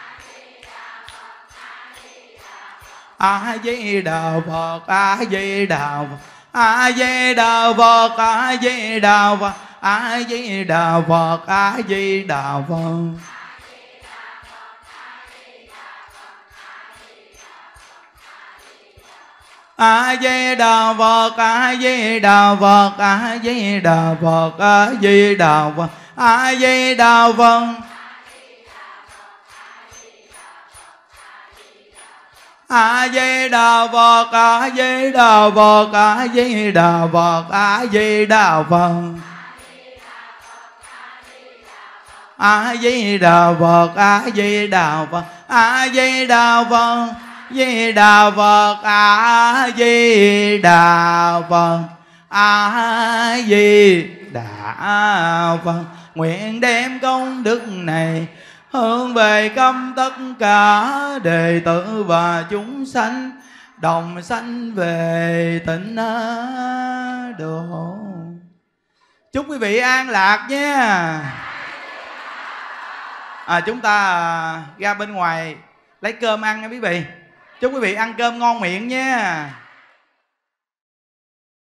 A Di Đà Phật, A Di Đà Phật, A Di Đà Phật, A Di Đà Phật, A Di Đà Phật, A Di Đà Phật. A Di Đà Phật, A Di Đà Phật, A Di Đà Phật, A Di Đà Phật, A Di Đà Phật. A Di Đà Phật, A Di Đà Phật, A Di Đà Phật, A Di Đà Phật. A Di Đà Phật, A Di Đà Phật, A Di Đà Phật. Di Đà Phật, A Di Đà Phật, A Di Đà Phật. nguyện đem công đức này hướng về khắp tất cả đệ tử và chúng sanh, đồng sanh về tịnh độ. Chúc quý vị an lạc nha. Chúng ta ra bên ngoài lấy cơm ăn nha quý vị. Chúc quý vị ăn cơm ngon miệng nha.